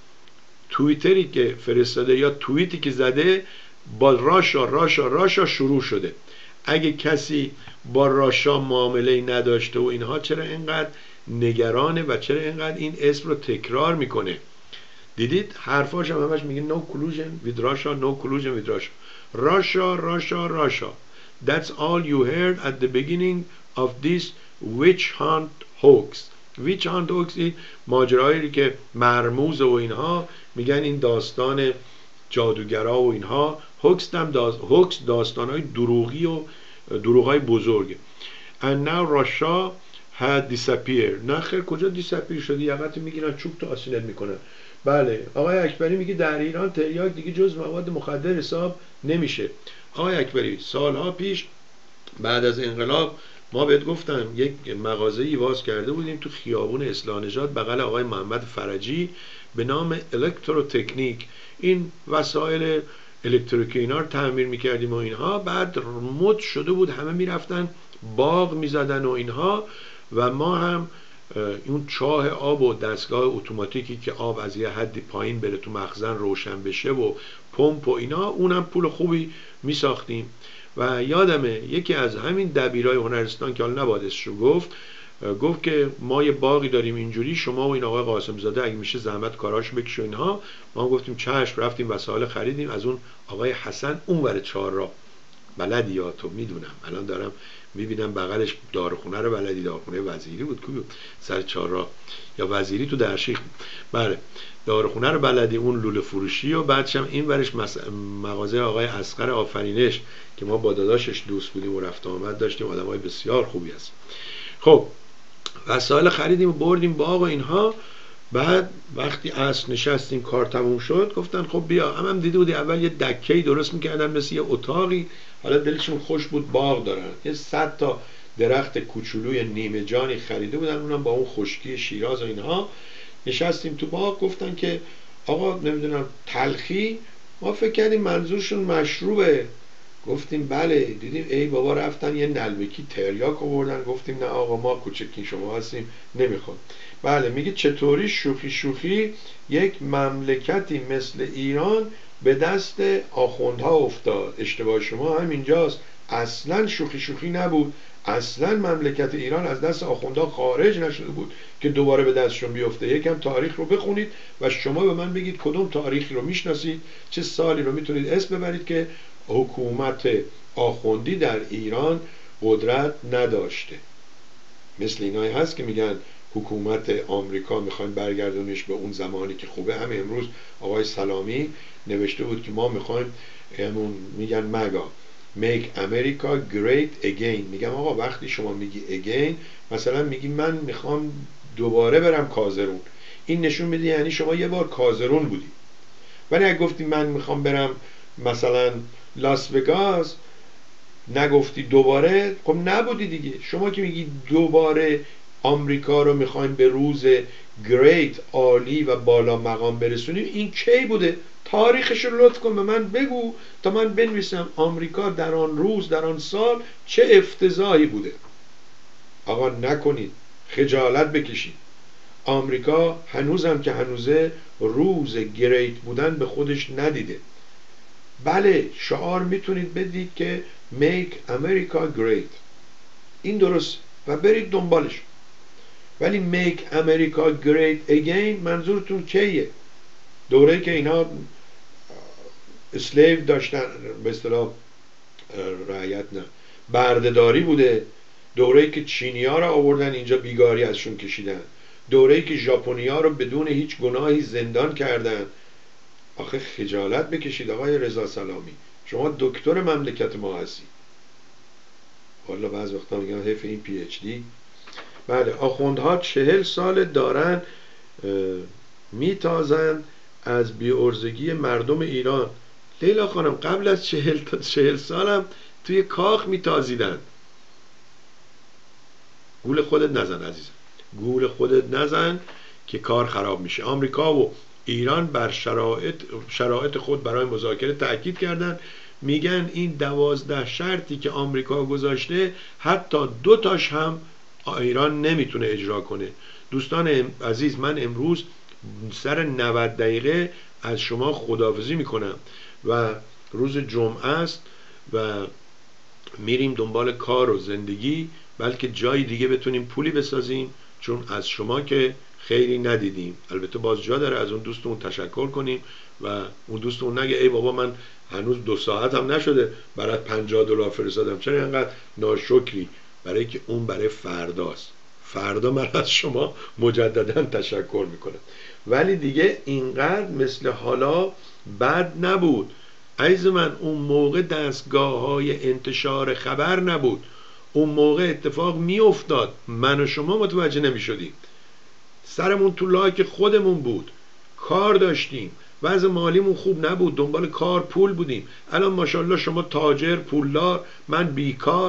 توییتری که فرستاده یا توییتی که زده با راشا راشا راشا شروع شده. اگه کسی با راشا معامله نداشته و اینها، چرا اینقدر نگرانه و چرا اینقدر این اسم رو تکرار میکنه؟ دیدید حرفاش هم همش میگه no collusion with Russia, no collusion with Russia. Russia, Russia, Russia. That's all you heard at the beginning of this witch hunt hoax. witch hunt hoax این ماجرایی که مرموز و اینها میگن این داستان جادوگرا و اینها. هوکس هم داست... هوکس داستانهای دروغی و دروغای بزرگه. And now Russia had disappeared. نه خیر، کجا دیسپیر شدی؟ یقت میگیرن چوب تو آسینت میکنن. بله، آقای اکبری میگه در ایران تریاک دیگه جز مواد مخدر حساب نمیشه. آقای اکبری، سالها پیش بعد از انقلاب ما بهت گفتم یک مغازه‌ای باز کرده بودیم تو خیابون اصلاح نژاد بغل آقای محمد فرجی به نام الکتروتکنیک. این وسایل الکتریکی اینا رو تعمیر میکردیم و اینها. بعد مد شده بود، همه میرفتن باغ میزدن و اینها، و ما هم اون چاه آب و دستگاه اتوماتیکی که آب از یه حدی پایین بره تو مخزن روشن بشه و پمپ و اینا، اونم پول خوبی میساختیم. و یادمه یکی از همین دبیرای هنرستان که حالا نباید اسمشو گفت، گفت که ما یه باقی داریم اینجوری، شما و این آقای قاسم زاده اگه میشه زحمت کاراشو بکشو اینها. ما گفتیم چشم، رفتیم وسایل خریدیم از اون آقای حسن اونور چهارراه. بلدی یا تو؟ میدونم، الان دارم میبینم بغلش داروخونه رو بلدی، داروخونه وزیری بود که سر چهارراه، یا وزیری تو درشیخ. بله، داروخونه رو بلدی، اون لوله فروشی، و بعدش هم این ورش مغازه آقای اصغر آفرینش که ما با داداشش دوست بودیم و رفت آمد داشتیم، آدمای بسیار خوبی هست. خب وسایل خریدیم و بردیم باغ و اینها. بعد وقتی عصر نشستیم کار تموم شد، گفتن خب بیا. هم هم دیده بودی اول یه دکه‌ای درست میکردن مثل یه اتاقی، حالا دلشون خوش بود باغ دارن، یه صد تا درخت کوچولوی نیمه جانی خریده بودن، اونم با اون خشکی شیراز و اینها. نشستیم تو باغ، گفتن که آقا نمیدونم تلخی. ما فکر کردیم منظورشون مشروبه. گفتیم بله. دیدیم ای بابا رفتن یه نلبکی تریاک آوردن. گفتیم نه آقا ما کوچکین شما هستیم نمیخوام. بله، میگه چطوری شوخی شوخی یک مملکتی مثل ایران به دست آخوندها افتاد. اشتباه شما همینجاست، اصلا شوخی شوخی نبود. اصلا مملکت ایران از دست آخوندها خارج نشده بود که دوباره به دستشون بیفته. یکم تاریخ رو بخونید و شما به من بگید کدوم تاریخی رو میشناسید، چه سالی رو میتونید اسم ببرید که حکومت آخوندی در ایران قدرت نداشته. مثل اینایی هست که میگن حکومت آمریکا میخوایم برگردونش به اون زمانی که خوبه. همین امروز آقای سلامی نوشته بود که ما میخوایم، همون میگن مگا Make America Great Again. میگم آقا وقتی شما میگی again، مثلا میگی من میخوام دوباره برم کازرون، این نشون میده یعنی شما یه بار کازرون بودی. ولی اگه گفتی من میخوام برم مثلا لاس وگاس، نگفتی دوباره، خب نبودی دیگه. شما که میگی دوباره آمریکا رو میخوایم به روز گریت، عالی و بالا مقام برسونیم، این کی بوده؟ تاریخش رو لطف کن به من بگو تا من بنویسم آمریکا در آن روز در آن سال چه افتضاحی بوده. آقا نکنید، خجالت بکشید. آمریکا هنوزم که هنوزه روز گریت بودن به خودش ندیده. بله، شعار میتونید بدید که Make America Great، این درست و برید دنبالش. ولی Make America Great Again منظورتون کیه؟ دوره‌ای که اینا اسلیو داشتن، به اصطلاح رعیت نه، بردهداری بوده. دوره‌ای که چینی‌ها رو آوردن اینجا بیگاری ازشون کشیدن. دوره‌ای که ژاپنی‌ها رو بدون هیچ گناهی زندان کردن. آخه خجالت بکشید آقای رضا سلامی، شما دکتر مملکت ما هستی. والا بعض وقتا میگن حیف این پی اچ دی. بله، آخوندها چهل سال دارن میتازن از بی‌عرضگی مردم ایران لیلا خانم قبل از چهل تا چهل سالم توی کاخ میتازیدن. گول خودت نزن عزیزم، گول خودت نزن که کار خراب میشه. آمریکا و ایران بر شرایط شرایط خود برای مذاکره تاکید کردن. میگن این دوازده شرطی که آمریکا گذاشته حتی دو تاش هم ایران نمیتونه اجرا کنه. دوستان عزیز، من امروز سر نود دقیقه از شما خداحافظی میکنم و روز جمعه است و میریم دنبال کار و زندگی، بلکه جای دیگه بتونیم پولی بسازیم، چون از شما که خیلی ندیدیم. البته باز جا داره از اون دوستمون تشکر کنیم و اون دوستمون نگه ای بابا من هنوز دو ساعت هم نشده برات پنجاه دلار فرستادم، چرا اینقدر ناشکری؟ برای که اون برای فرداست. فردا من از شما مجددا تشکر میکنم. ولی دیگه اینقدر مثل حالا بد نبود عزیز من. اون موقع دستگاه های انتشار خبر نبود، اون موقع اتفاق می افتاد، من و شما متوجه نمی شدیم، سرمون تو لاک خودمون بود، کار داشتیم، وضع مالیمون خوب نبود، دنبال کار پول بودیم. الان ماشاءالله شما تاجر، پولدار، من بیکار،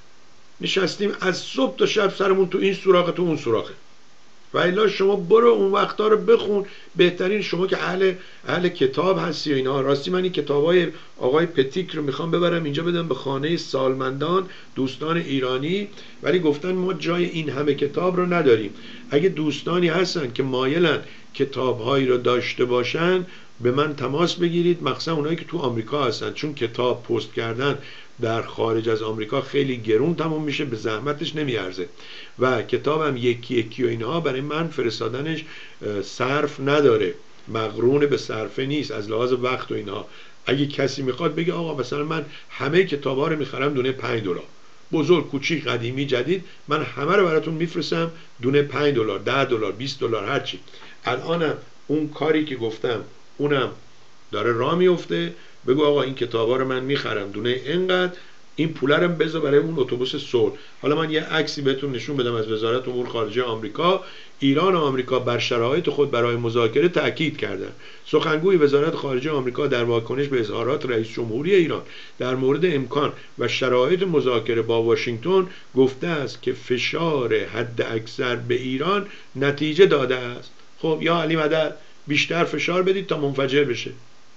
نشستیم از صبح تا شب سرمون تو این سوراخ تو اون سوراخه. و الا شما برو اون وقتا رو بخون، بهترین شما که اهل اهل کتاب هستی و اینا. راستی من این کتابای آقای پتیک رو میخوام ببرم اینجا بدم به خانه سالمندان دوستان ایرانی، ولی گفتن ما جای این همه کتاب رو نداریم. اگه دوستانی هستن که مایلن کتابهایی رو داشته باشن به من تماس بگیرید، مخصوصا اونایی که تو آمریکا هستن، چون کتاب پست کردن در خارج از آمریکا خیلی گرون تموم میشه، به زحمتش نمیارزه و کتابم یکی یکی و اینها برای من فرستادنش صرف نداره، مقرون به صرفه نیست از لحاظ وقت و اینها. اگه کسی میخواد بگه آقا مثلا من همه کتابا رو میخرم دونه پنج دلار، بزرگ کوچیک قدیمی جدید، من همه رو براتون میفرستم دونه پنج دلار، ده دلار، بیست دلار، هرچی. الانم اون کاری که گفتم اونم داره راه میفته. بگو آقا این کتابا رو من میخرم دونه اینقدر، این پوله رو بذار برای اون اتوبوس صلح. حالا من یه عکسی بهتون نشون بدم از وزارت امور خارجه آمریکا. ایران و آمریکا بر شرایط خود برای مذاکره تاکید کردند. سخنگوی وزارت خارجه آمریکا در واکنش به اظهارات رئیس جمهوری ایران در مورد امکان و شرایط مذاکره با واشنگتن گفته است که فشار حد اکثر به ایران نتیجه داده است. خب یا علی مدد، بیشتر فشار بدید تا منفجر بشه.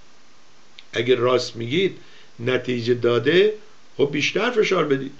اگه راست میگید نتیجه داده، خب بیشتر فشار بدید.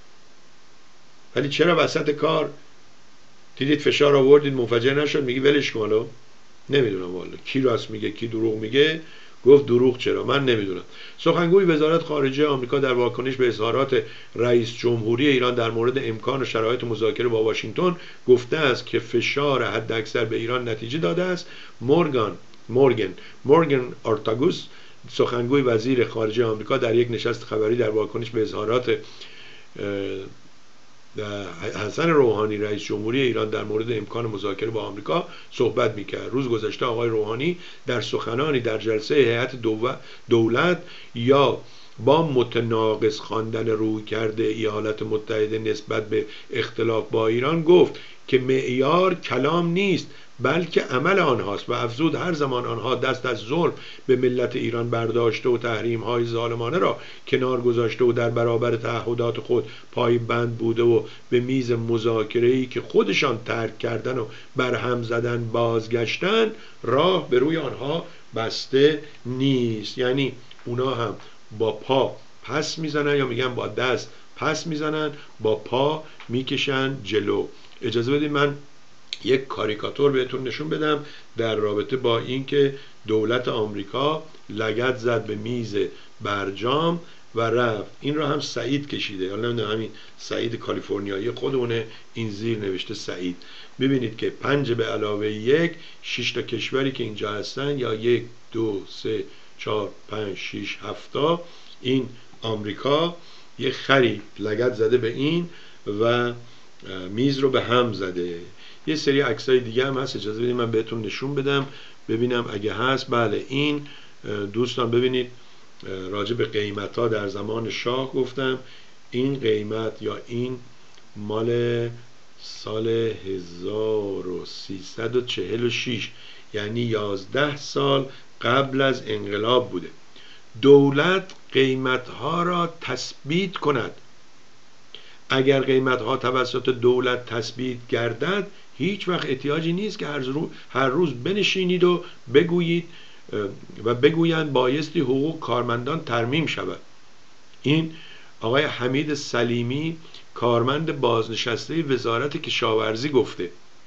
ولی چرا وسط کار دیدید فشار آوردید منفجر نشد میگی ولش کن؟ حالا نمیدونم والا کی راست میگه کی دروغ میگه. گفت دروغ چرا؟ من نمیدونم. سخنگوی وزارت خارجه آمریکا در واکنش به اظهارات رئیس جمهوری ایران در مورد امکان و شرایط مذاکره با واشنگتن گفته است که فشار حداکثر به ایران نتیجه داده است. مورگان مورگن مورگن آرتاگوس سخنگوی وزیر خارجه آمریکا در یک نشست خبری در واکنش به اظهارات حسن روحانی رئیس جمهوری ایران در مورد امکان مذاکره با آمریکا صحبت میکرد. روز گذشته آقای روحانی در سخنانی در جلسه هیئت دولت یا با متناقض خواندن رویکرد ایالات متحده نسبت به اختلاف با ایران گفت که معیار کلام نیست بلکه عمل آنهاست و افزود هر زمان آنها دست از ظلم به ملت ایران برداشته و تحریم های ظالمانه را کنار گذاشته و در برابر تعهدات خود پایبند بوده و به میز مذاکره‌ای که خودشان ترک کردن و برهم زدن بازگشتن، راه به روی آنها بسته نیست. یعنی اونا هم با پا پس میزنن، یا میگن با دست پس میزنن، با پا میکشن جلو. اجازه بدید من یک کاریکاتور بهتون نشون بدم در رابطه با اینکه دولت آمریکا لگد زد به میز برجام و رفت. این رو هم سعید کشیده، حالا نمیدونم همین سعید کالیفرنیایی خودمونه، این زیر نوشته سعید. ببینید که پنج به علاوه یک، شش تا کشوری که اینجا هستن، یا یک دو سه چهار پنج شش هفتا، این آمریکا یه خری لگد زده به این و میز رو به هم زده. یه سری عکسای دیگه هم هست، اجازه بدید من بهتون نشون بدم ببینم اگه هست. بله این دوستان ببینید راجع به قیمت ها در زمان شاه گفتم. این قیمت یا این مال سال هزار و سیصد و چهل و شش، یعنی یازده سال قبل از انقلاب بوده. دولت قیمتها را تثبیت کند. اگر قیمتها توسط دولت تثبیت گردد هیچ وقت احتیاجی نیست که هر روز, هر روز بنشینید و بگویید و بگویند بایستی حقوق کارمندان ترمیم شود. این آقای حمید سلیمی کارمند بازنشسته وزارت کشاورزی گفته.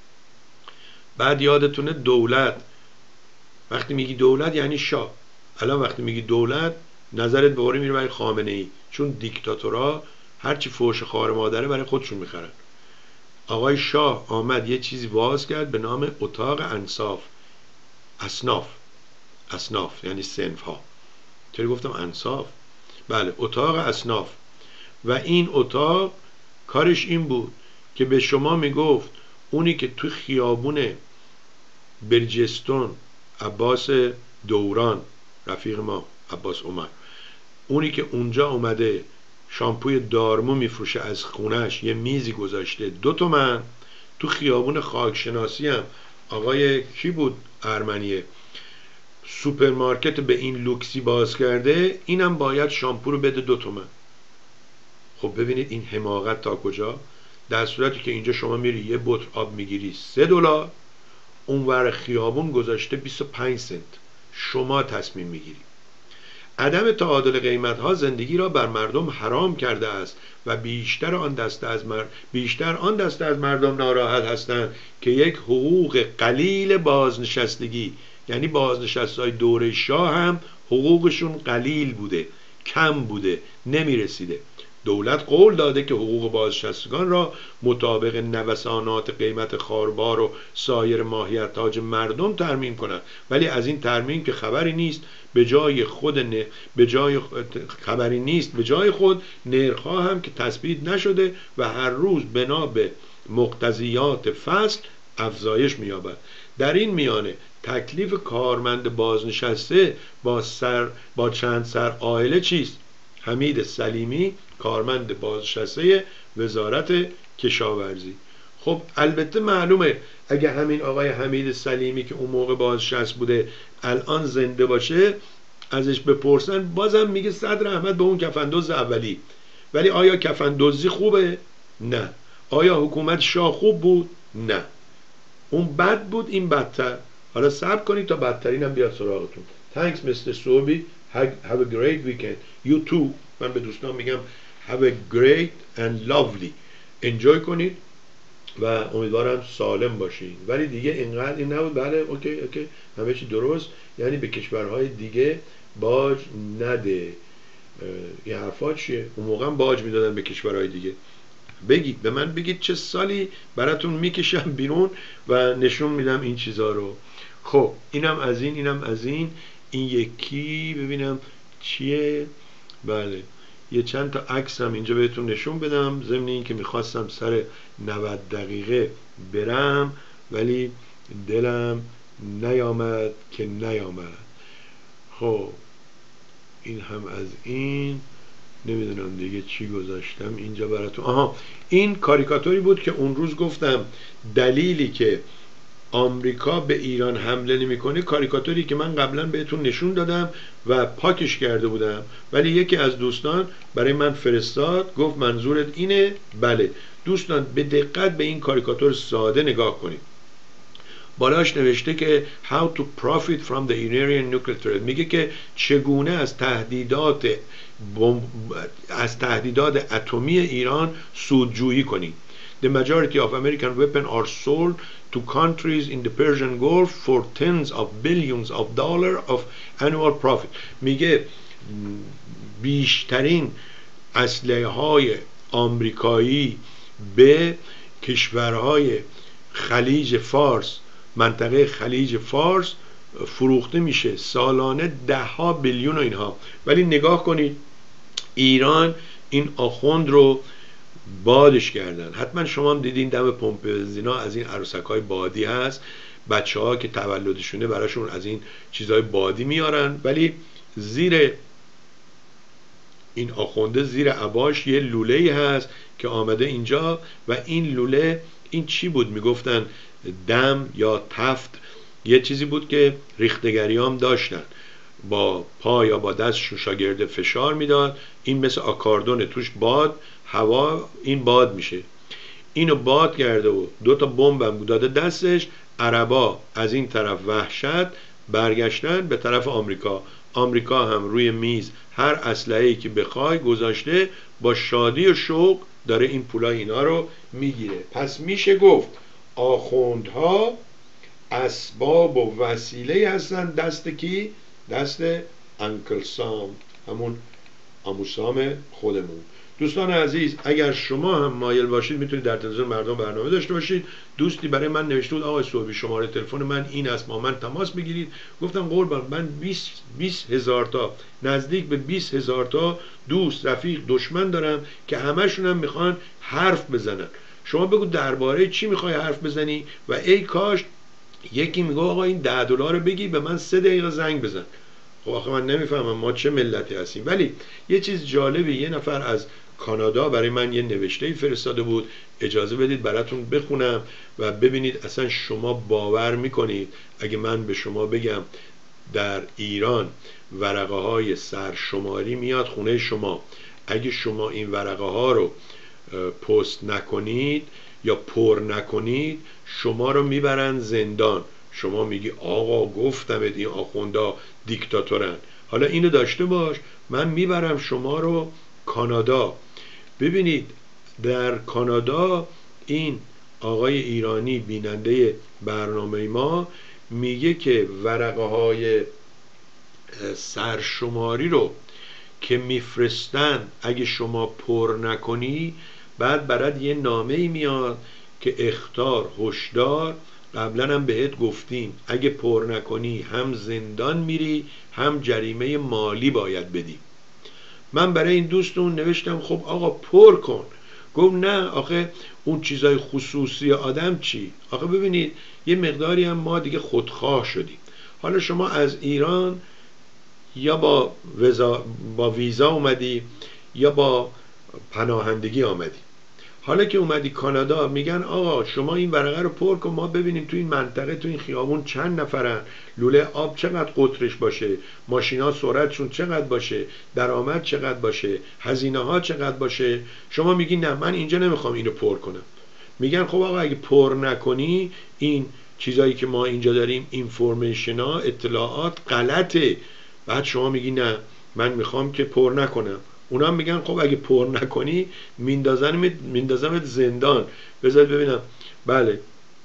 بعد یادتونه دولت، وقتی میگی دولت یعنی شاه. الان وقتی میگی دولت نظرت به اوری میره برای خامنه ای، چون دیکتاتورها هرچی فوش خوار مادره برای خودشون میخرن. آقای شاه آمد یه چیزی باز کرد به نام اتاق انصاف، اصناف، اصناف یعنی صنف ها. چرا گفتم انصاف؟ بله، اتاق اصناف. و این اتاق کارش این بود که به شما میگفت اونی که تو خیابون برجستون، عباس دوران رفیق ما، عباس عمر، اونی که اونجا اومده شامپوی دارمو میفروشه از خونش، یه میزی گذاشته دو تومن. تو خیابون خاکشناسی هم آقای کی بود ارمنیه سوپرمارکت به این لوکسی باز کرده، اینم باید شامپو رو بده دو تومن. خب ببینید این حماقت تا کجا. در صورتی که اینجا شما میری یه بطر آب میگیری سه دلار، اونور خیابون گذاشته بیست و پنج سنت. شما تصمیم میگیری. عدم تعادل قیمت ها زندگی را بر مردم حرام کرده است و بیشتر آن دسته از مر... بیشتر آن دسته از مردم ناراحت هستند که یک حقوق قلیل بازنشستگی، یعنی بازنشستهای دوره شاه هم حقوقشون قلیل بوده، کم بوده، نمیرسیده. دولت قول داده که حقوق بازنشستگان را مطابق نوسانات قیمت خاربار و سایر ماهیتاج مردم ترمیم کند، ولی از این ترمیم که خبری نیست. به جای خود ن... به جای خبری نیست به جای خود نرخ‌ها هم که تثبیت نشده و هر روز بنا به مقتضیات فصل افزایش می‌یابد. در این میانه تکلیف کارمند بازنشسته با سر با چند سر عائله چیست؟ حمید سلیمی کارمند بازنشسته وزارت کشاورزی. خب البته معلومه اگه همین آقای حمید سلیمی که اون موقع بازنشسته بوده الان زنده باشه ازش بپرسن بازم میگه صدر احمد به اون کفندوز اولی. ولی آیا کفندوزی خوبه؟ نه. آیا حکومت شاه خوب بود؟ نه. اون بد بود، این بدتر. حالا صبر کنید تا بدترین هم بیاد سراغتون. Thanks mister سوبی. Have a great weekend. You too. من به دوستان میگم have a great and lovely. enjoy کنید و امیدوارم سالم باشید. ولی دیگه اینقدر این نبود بله اوکی اوکی همه چی درست، یعنی به کشورهای دیگه باج نده. این حرفا چیه؟ اون موقع هم باج میدادن به کشورهای دیگه. بگید به من، بگید چه سالی براتون میکشم بیرون و نشون میدم این چیزا رو. خب اینم از این، اینم از این. این یکی ببینم چیه. بله یه چند تا عکس هم اینجا بهتون نشون بدم، ضمن این که میخواستم سر نود دقیقه برم ولی دلم نیامد که نیامد. خب این هم از این. نمیدونم دیگه چی گذاشتم اینجا براتون. آها این کاریکاتوری بود که اون روز گفتم دلیلی که آمریکا به ایران حمله نمیکنه، کاریکاتوری که من قبلا بهتون نشون دادم و پاکش کرده بودم، ولی یکی از دوستان برای من فرستاد گفت منظورت اینه؟ بله. دوستان به دقت به این کاریکاتور ساده نگاه کنید. بالاش نوشته که how to profit from the Iranian nuclear threat. میگه که چگونه از تهدیدات از تهدیدات اتمی ایران سودجویی کنید. The majority of American weapons are sold to countries in the Persian Gulf for tens of billions of dollars of annual profit. میگه بیشترین اسلحه های آمریکایی به کشورهای خلیج فارس، منطقه خلیج فارس فروخته میشه سالانه ده ها بیلیون و اینها. ولی نگاه کنید ایران این آخوند رو بادش کردن. حتما شما هم دیدین دم پمپ بنزینا از این عروسک های بادی هست، بچه ها که تولدشونه براشون از این چیزهای بادی میارن، ولی زیر این آخونده زیر عباش یه لوله‌ای هست که آمده اینجا و این لوله این چی بود؟ میگفتن دم یا تفت، یه چیزی بود که ریختگری هم داشتن با پا یا با دست شاگرد فشار میداد، این مثل آکاردون توش باد هوا، این باد میشه، اینو باد کرده و دو تا بمبم داده دستش. عربا از این طرف وحشت برگشتن به طرف آمریکا، آمریکا هم روی میز هر اسلحه‌ای که بخوای گذاشته، با شادی و شوق داره این پولای اینا رو میگیره. پس میشه گفت آخوندها اسباب و وسیله هستن دست کی؟ دست انکل سام، همون عموسام خودمون. دوستان عزیز، اگر شما هم مایل باشید میتونید در تلویزیون مردم برنامه داشته باشید. دوستی برای من نوشته بود آقای صبحی شماره تلفن من این است، با من تماس بگیرید. گفتم قربان، من بیست هزار تا، نزدیک به بیست هزار تا دوست، رفیق، دشمن دارم که همشون هم میخوان حرف بزنن. شما بگو درباره چی میخوای حرف بزنی و ای کاش یکی میگه آقا این ده دلار بگی به من سه دقیقه زنگ بزن. خب آخه من نمیفهمم ما چه ملتی هستیم. ولی یه چیز جالبی، یه نفر از کانادا برای من یه نوشته‌ای فرستاده بود، اجازه بدید براتون بخونم و ببینید اصلا شما باور میکنید اگه من به شما بگم در ایران ورقه های سرشماری میاد خونه شما، اگه شما این ورقه ها رو پست نکنید یا پر نکنید شما رو میبرن زندان. شما میگی آقا گفتمت این آخوندا دیکتاتورن. حالا اینو داشته باش، من میبرم شما رو کانادا. ببینید در کانادا این آقای ایرانی بیننده برنامه ما میگه که ورقه های سرشماری رو که میفرستن اگه شما پر نکنی بعد برات یه نامه میاد که اخطار، هشدار، قبلا هم بهت گفتیم اگه پر نکنی هم زندان میری هم جریمه مالی باید بدی. من برای این دوستون نوشتم خب آقا پر کن. گفت نه آخه اون چیزای خصوصی آدم چی؟ آخه ببینید یه مقداری هم ما دیگه خودخواه شدیم. حالا شما از ایران یا با ویزا, با ویزا اومدی یا با پناهندگی آمدی. حالا که اومدی کانادا میگن آقا شما این ورقه رو پر کن ما ببینیم تو این منطقه تو این خیابون چند نفرن، لوله آب چقدر قطرش باشه، ماشینا سرعتشون چقدر باشه، درآمد چقدر باشه، هزینه ها چقدر باشه. شما میگی نه من اینجا نمیخوام اینو پر کنم. میگن خب آقا اگه پر نکنی این چیزایی که ما اینجا داریم اینفورمیشن ها، اطلاعات غلطه. بعد شما میگی نه من میخوام که پر نکنم. اونا میگن خب اگه پر نکنی میندازنمت میندازمت زندان. بذارید ببینم. بله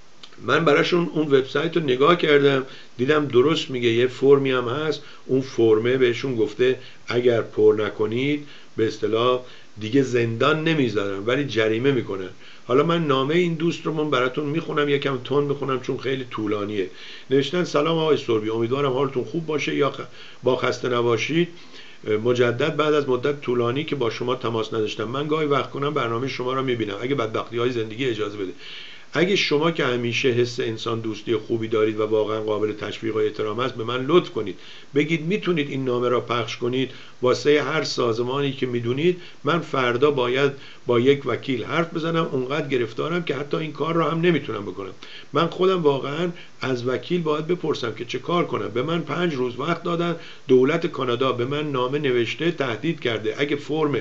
من براشون اون وبسایت رو نگاه کردم دیدم درست میگه، یه فرمی هم هست، اون فرمه بهشون گفته اگر پر نکنید به اصطلاح دیگه زندان نمیذارن ولی جریمه میکنن. حالا من نامه این دوست رو من براتون میخونم، یکم تون میخونم چون خیلی طولانیه. نوشتن سلام آقای سربی، امیدوارم حالتون خوب باشه یا با خسته نباشید. مجدد بعد از مدت طولانی که با شما تماس نداشتم، من گاهی وقت کنم برنامه شما رو میبینم اگه بدبختی های زندگی اجازه بده. اگه شما که همیشه حس انسان دوستی خوبی دارید و واقعا قابل تشویق و احترام است به من لطف کنید بگید میتونید این نامه را پخش کنید واسه هر سازمانی که میدونید. من فردا باید با یک وکیل حرف بزنم، اونقدر گرفتارم که حتی این کار را هم نمیتونم بکنم. من خودم واقعا از وکیل باید بپرسم که چه کار کنم. به من پنج روز وقت دادن، دولت کانادا به من نامه نوشته تهدید کرده اگه فرم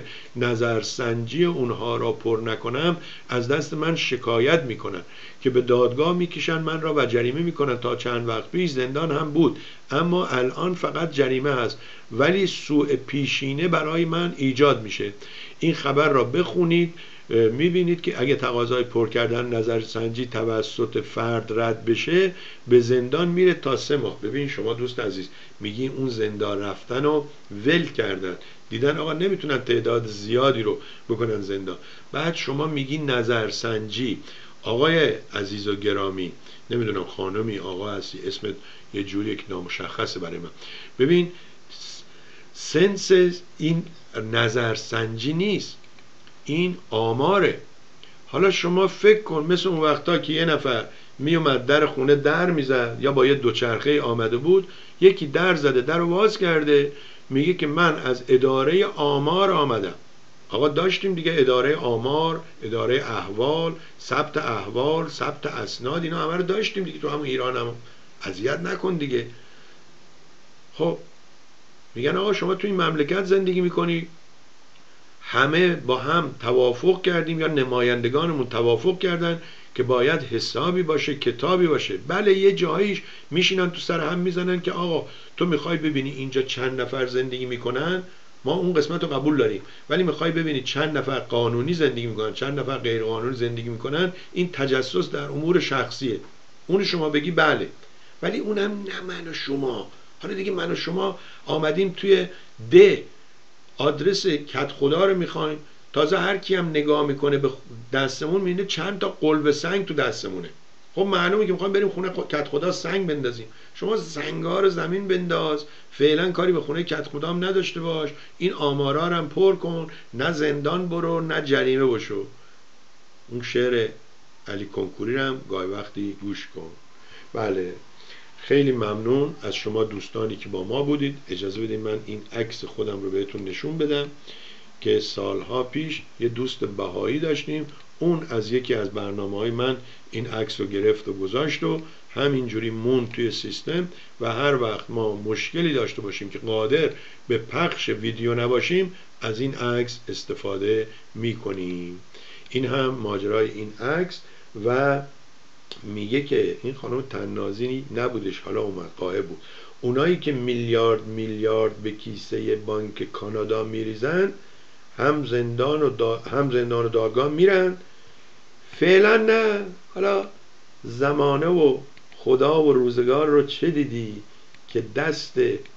نظرسنجی اونها را پر نکنم از دست من شکایت میکنن که به دادگاه میکشن من را و جریمه میکنن. تا چند وقت پیش زندان هم بود اما الان فقط جریمه هست ولی سوء پیشینه برای من ایجاد میشه. این خبر را بخونید میبینید که اگه تقاضای پر کردن نظرسنجی توسط فرد رد بشه به زندان میره تا سه ماه. ببین شما دوست عزیز میگین اون زندان رفتن و ول کردن، دیدن آقا نمیتونن تعداد زیادی رو بکنن زندان. بعد شما میگین نظرسنجی. آقای عزیز و گرامی، نمیدونم خانمی آقا هستی اسمت یه جوری که نامشخصه برای من. ببین سنس این نظرسنجی نیست، این آماره. حالا شما فکر کن مثل اون وقتا که یه نفر می اومد در خونه در میزد یا با یه دوچرخه آمده بود، یکی در زده در رو باز کرده میگه که من از اداره آمار آمدم. آقا داشتیم دیگه اداره آمار، اداره احوال، ثبت احوال، ثبت اسناد، اینا همه رو داشتیم دیگه تو همون ایران هم. اذیت نکن دیگه. خب میگن آقا شما تو این مملکت زندگی میکنی، همه با هم توافق کردیم یا نمایندگانمون توافق کردن که باید حسابی باشه، کتابی باشه. بله یه جاییش میشینن تو سر هم میزنن که آقا تو میخوای ببینی اینجا چند نفر زندگی میکنن، ما اون قسمت رو قبول داریم، ولی میخوای ببینی چند نفر قانونی زندگی میکنن چند نفر غیر قانونی زندگی میکنن، این تجسس در امور شخصیه. اون شما بگی بله، ولی اونم نه من و شما. حالا دیگه من و شما آمدیم توی ده آدرس کت خدا رو میخوایم، تازه هر کی هم نگاه میکنه به دستمون میبینه چند تا قلب سنگ تو دستمونه. خب معلومه که میخوایم بریم خونه کت خدا سنگ بندازیم. شما سنگا رو زمین بنداز، فعلا کاری به خونه کت خدا هم نداشته باش، این آمارا رو هم پر کن، نه زندان برو نه جریمه بشو. اون شعر علی کنکوری رو هم گاهی وقتی گوش کن. بله خیلی ممنون از شما دوستانی که با ما بودید. اجازه بدید من این عکس خودم رو بهتون نشون بدم که سالها پیش یه دوست بهایی داشتیم، اون از یکی از برنامه‌های من این عکس رو گرفت و گذاشت و همینجوری مون توی سیستم و هر وقت ما مشکلی داشته باشیم که قادر به پخش ویدیو نباشیم از این عکس استفاده میکنیم. این هم ماجرای این عکس. و میگه که این خانم تنازی نبودش، حالا اومد قائب بود، اونایی که میلیارد میلیارد به کیسه بانک کانادا میریزن هم زندان و دا هم زندان و دادگاه میرن. فعلا نه، حالا زمانه و خدا و روزگار رو چه دیدی که دست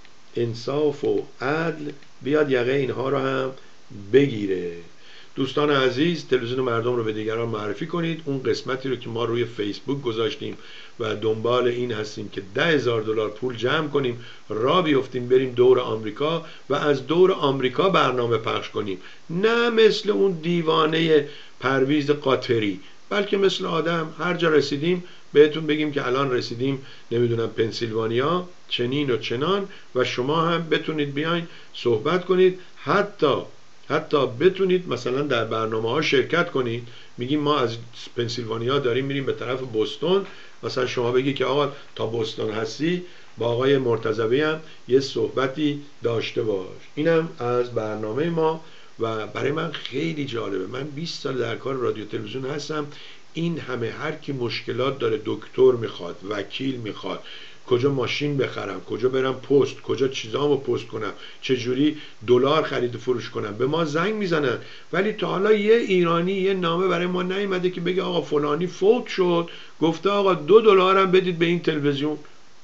انصاف و عدل بیاد یقه اینها رو هم بگیره. دوستان عزیز تلویزیون مردم رو به دیگران معرفی کنید. اون قسمتی رو که ما روی فیسبوک گذاشتیم و دنبال این هستیم که ده هزار دلار پول جمع کنیم، را بیفتیم بریم دور آمریکا و از دور آمریکا برنامه پخش کنیم، نه مثل اون دیوانه پرویز قاطری، بلکه مثل آدم هر جا رسیدیم بهتون بگیم که الان رسیدیم نمیدونم پنسیلوانیا چنین و چنان و شما هم بتونید بیاین صحبت کنید، حتی حتی بتونید مثلا در برنامه ها شرکت کنید. میگیم ما از پنسیلوانیا داریم میریم به طرف بوستون، مثلا شما بگی که آقا تا بوستون هستی با آقای مرتضوی هم یه صحبتی داشته باش. اینم از برنامه ما و برای من خیلی جالبه. من بیست سال در کار رادیو تلویزیون هستم، این همه هر کی مشکلات داره، دکتر میخواد، وکیل میخواد، کجا ماشین بخرم، کجا برم پست، کجا چیزامو پست کنم، چجوری دلار خرید و فروش کنم، به ما زنگ میزنن. ولی تا حالا یه ایرانی یه نامه برای ما نیومده که بگه آقا فلانی فوت شد، گفته آقا دو دلارم بدید به این تلویزیون.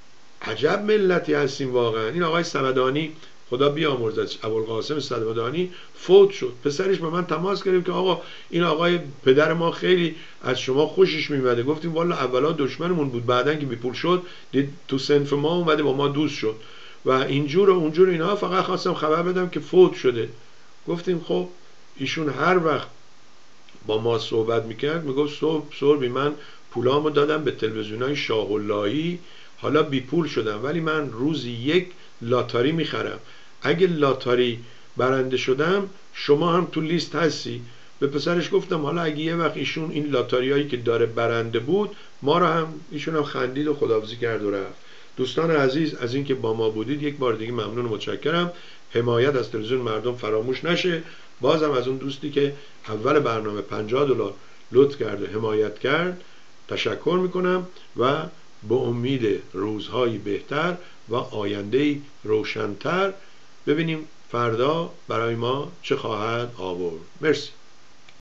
عجب ملتی هستیم واقعا. این آقای صمدانی خدا بیامرزدش، ابوالقاسم صمدانی فوت شد، پسرش به من تماس گرفت که آقا این آقای پدر ما خیلی از شما خوشش میومده. گفتیم والا اولا دشمنمون بود، بعدن که بی پول شد دید تو صنف ما اومده با ما دوست شد و اینجور و اونجور اینها، فقط خواستم خبر بدم که فوت شده. گفتیم خب ایشون هر وقت با ما صحبت میکرد میگفت صبح صبحی من پولامو دادم به تلویزیونای شاه اللهی، حالا بی پول شدم ولی من روزی یک لاتاری میخرم، اگه لاتاری برنده شدم شما هم تو لیست هستی. به پسرش گفتم حالا اگه یه وقت ایشون این لاتاریایی که داره برنده بود، ما رو هم ایشون هم خندید و خداحافظی کرد و رفت. دوستان عزیز از اینکه با ما بودید یک بار دیگه ممنون و متشکرم. حمایت از تلویزیون مردم فراموش نشه. بازم از اون دوستی که اول برنامه پنجاه دلار لطف کرد و حمایت کرد تشکر میکنم و به امید روزهای بهتر و آینده‌ای روشن‌تر ببینیم فردا برای ما چه خواهد آورد. مرسی.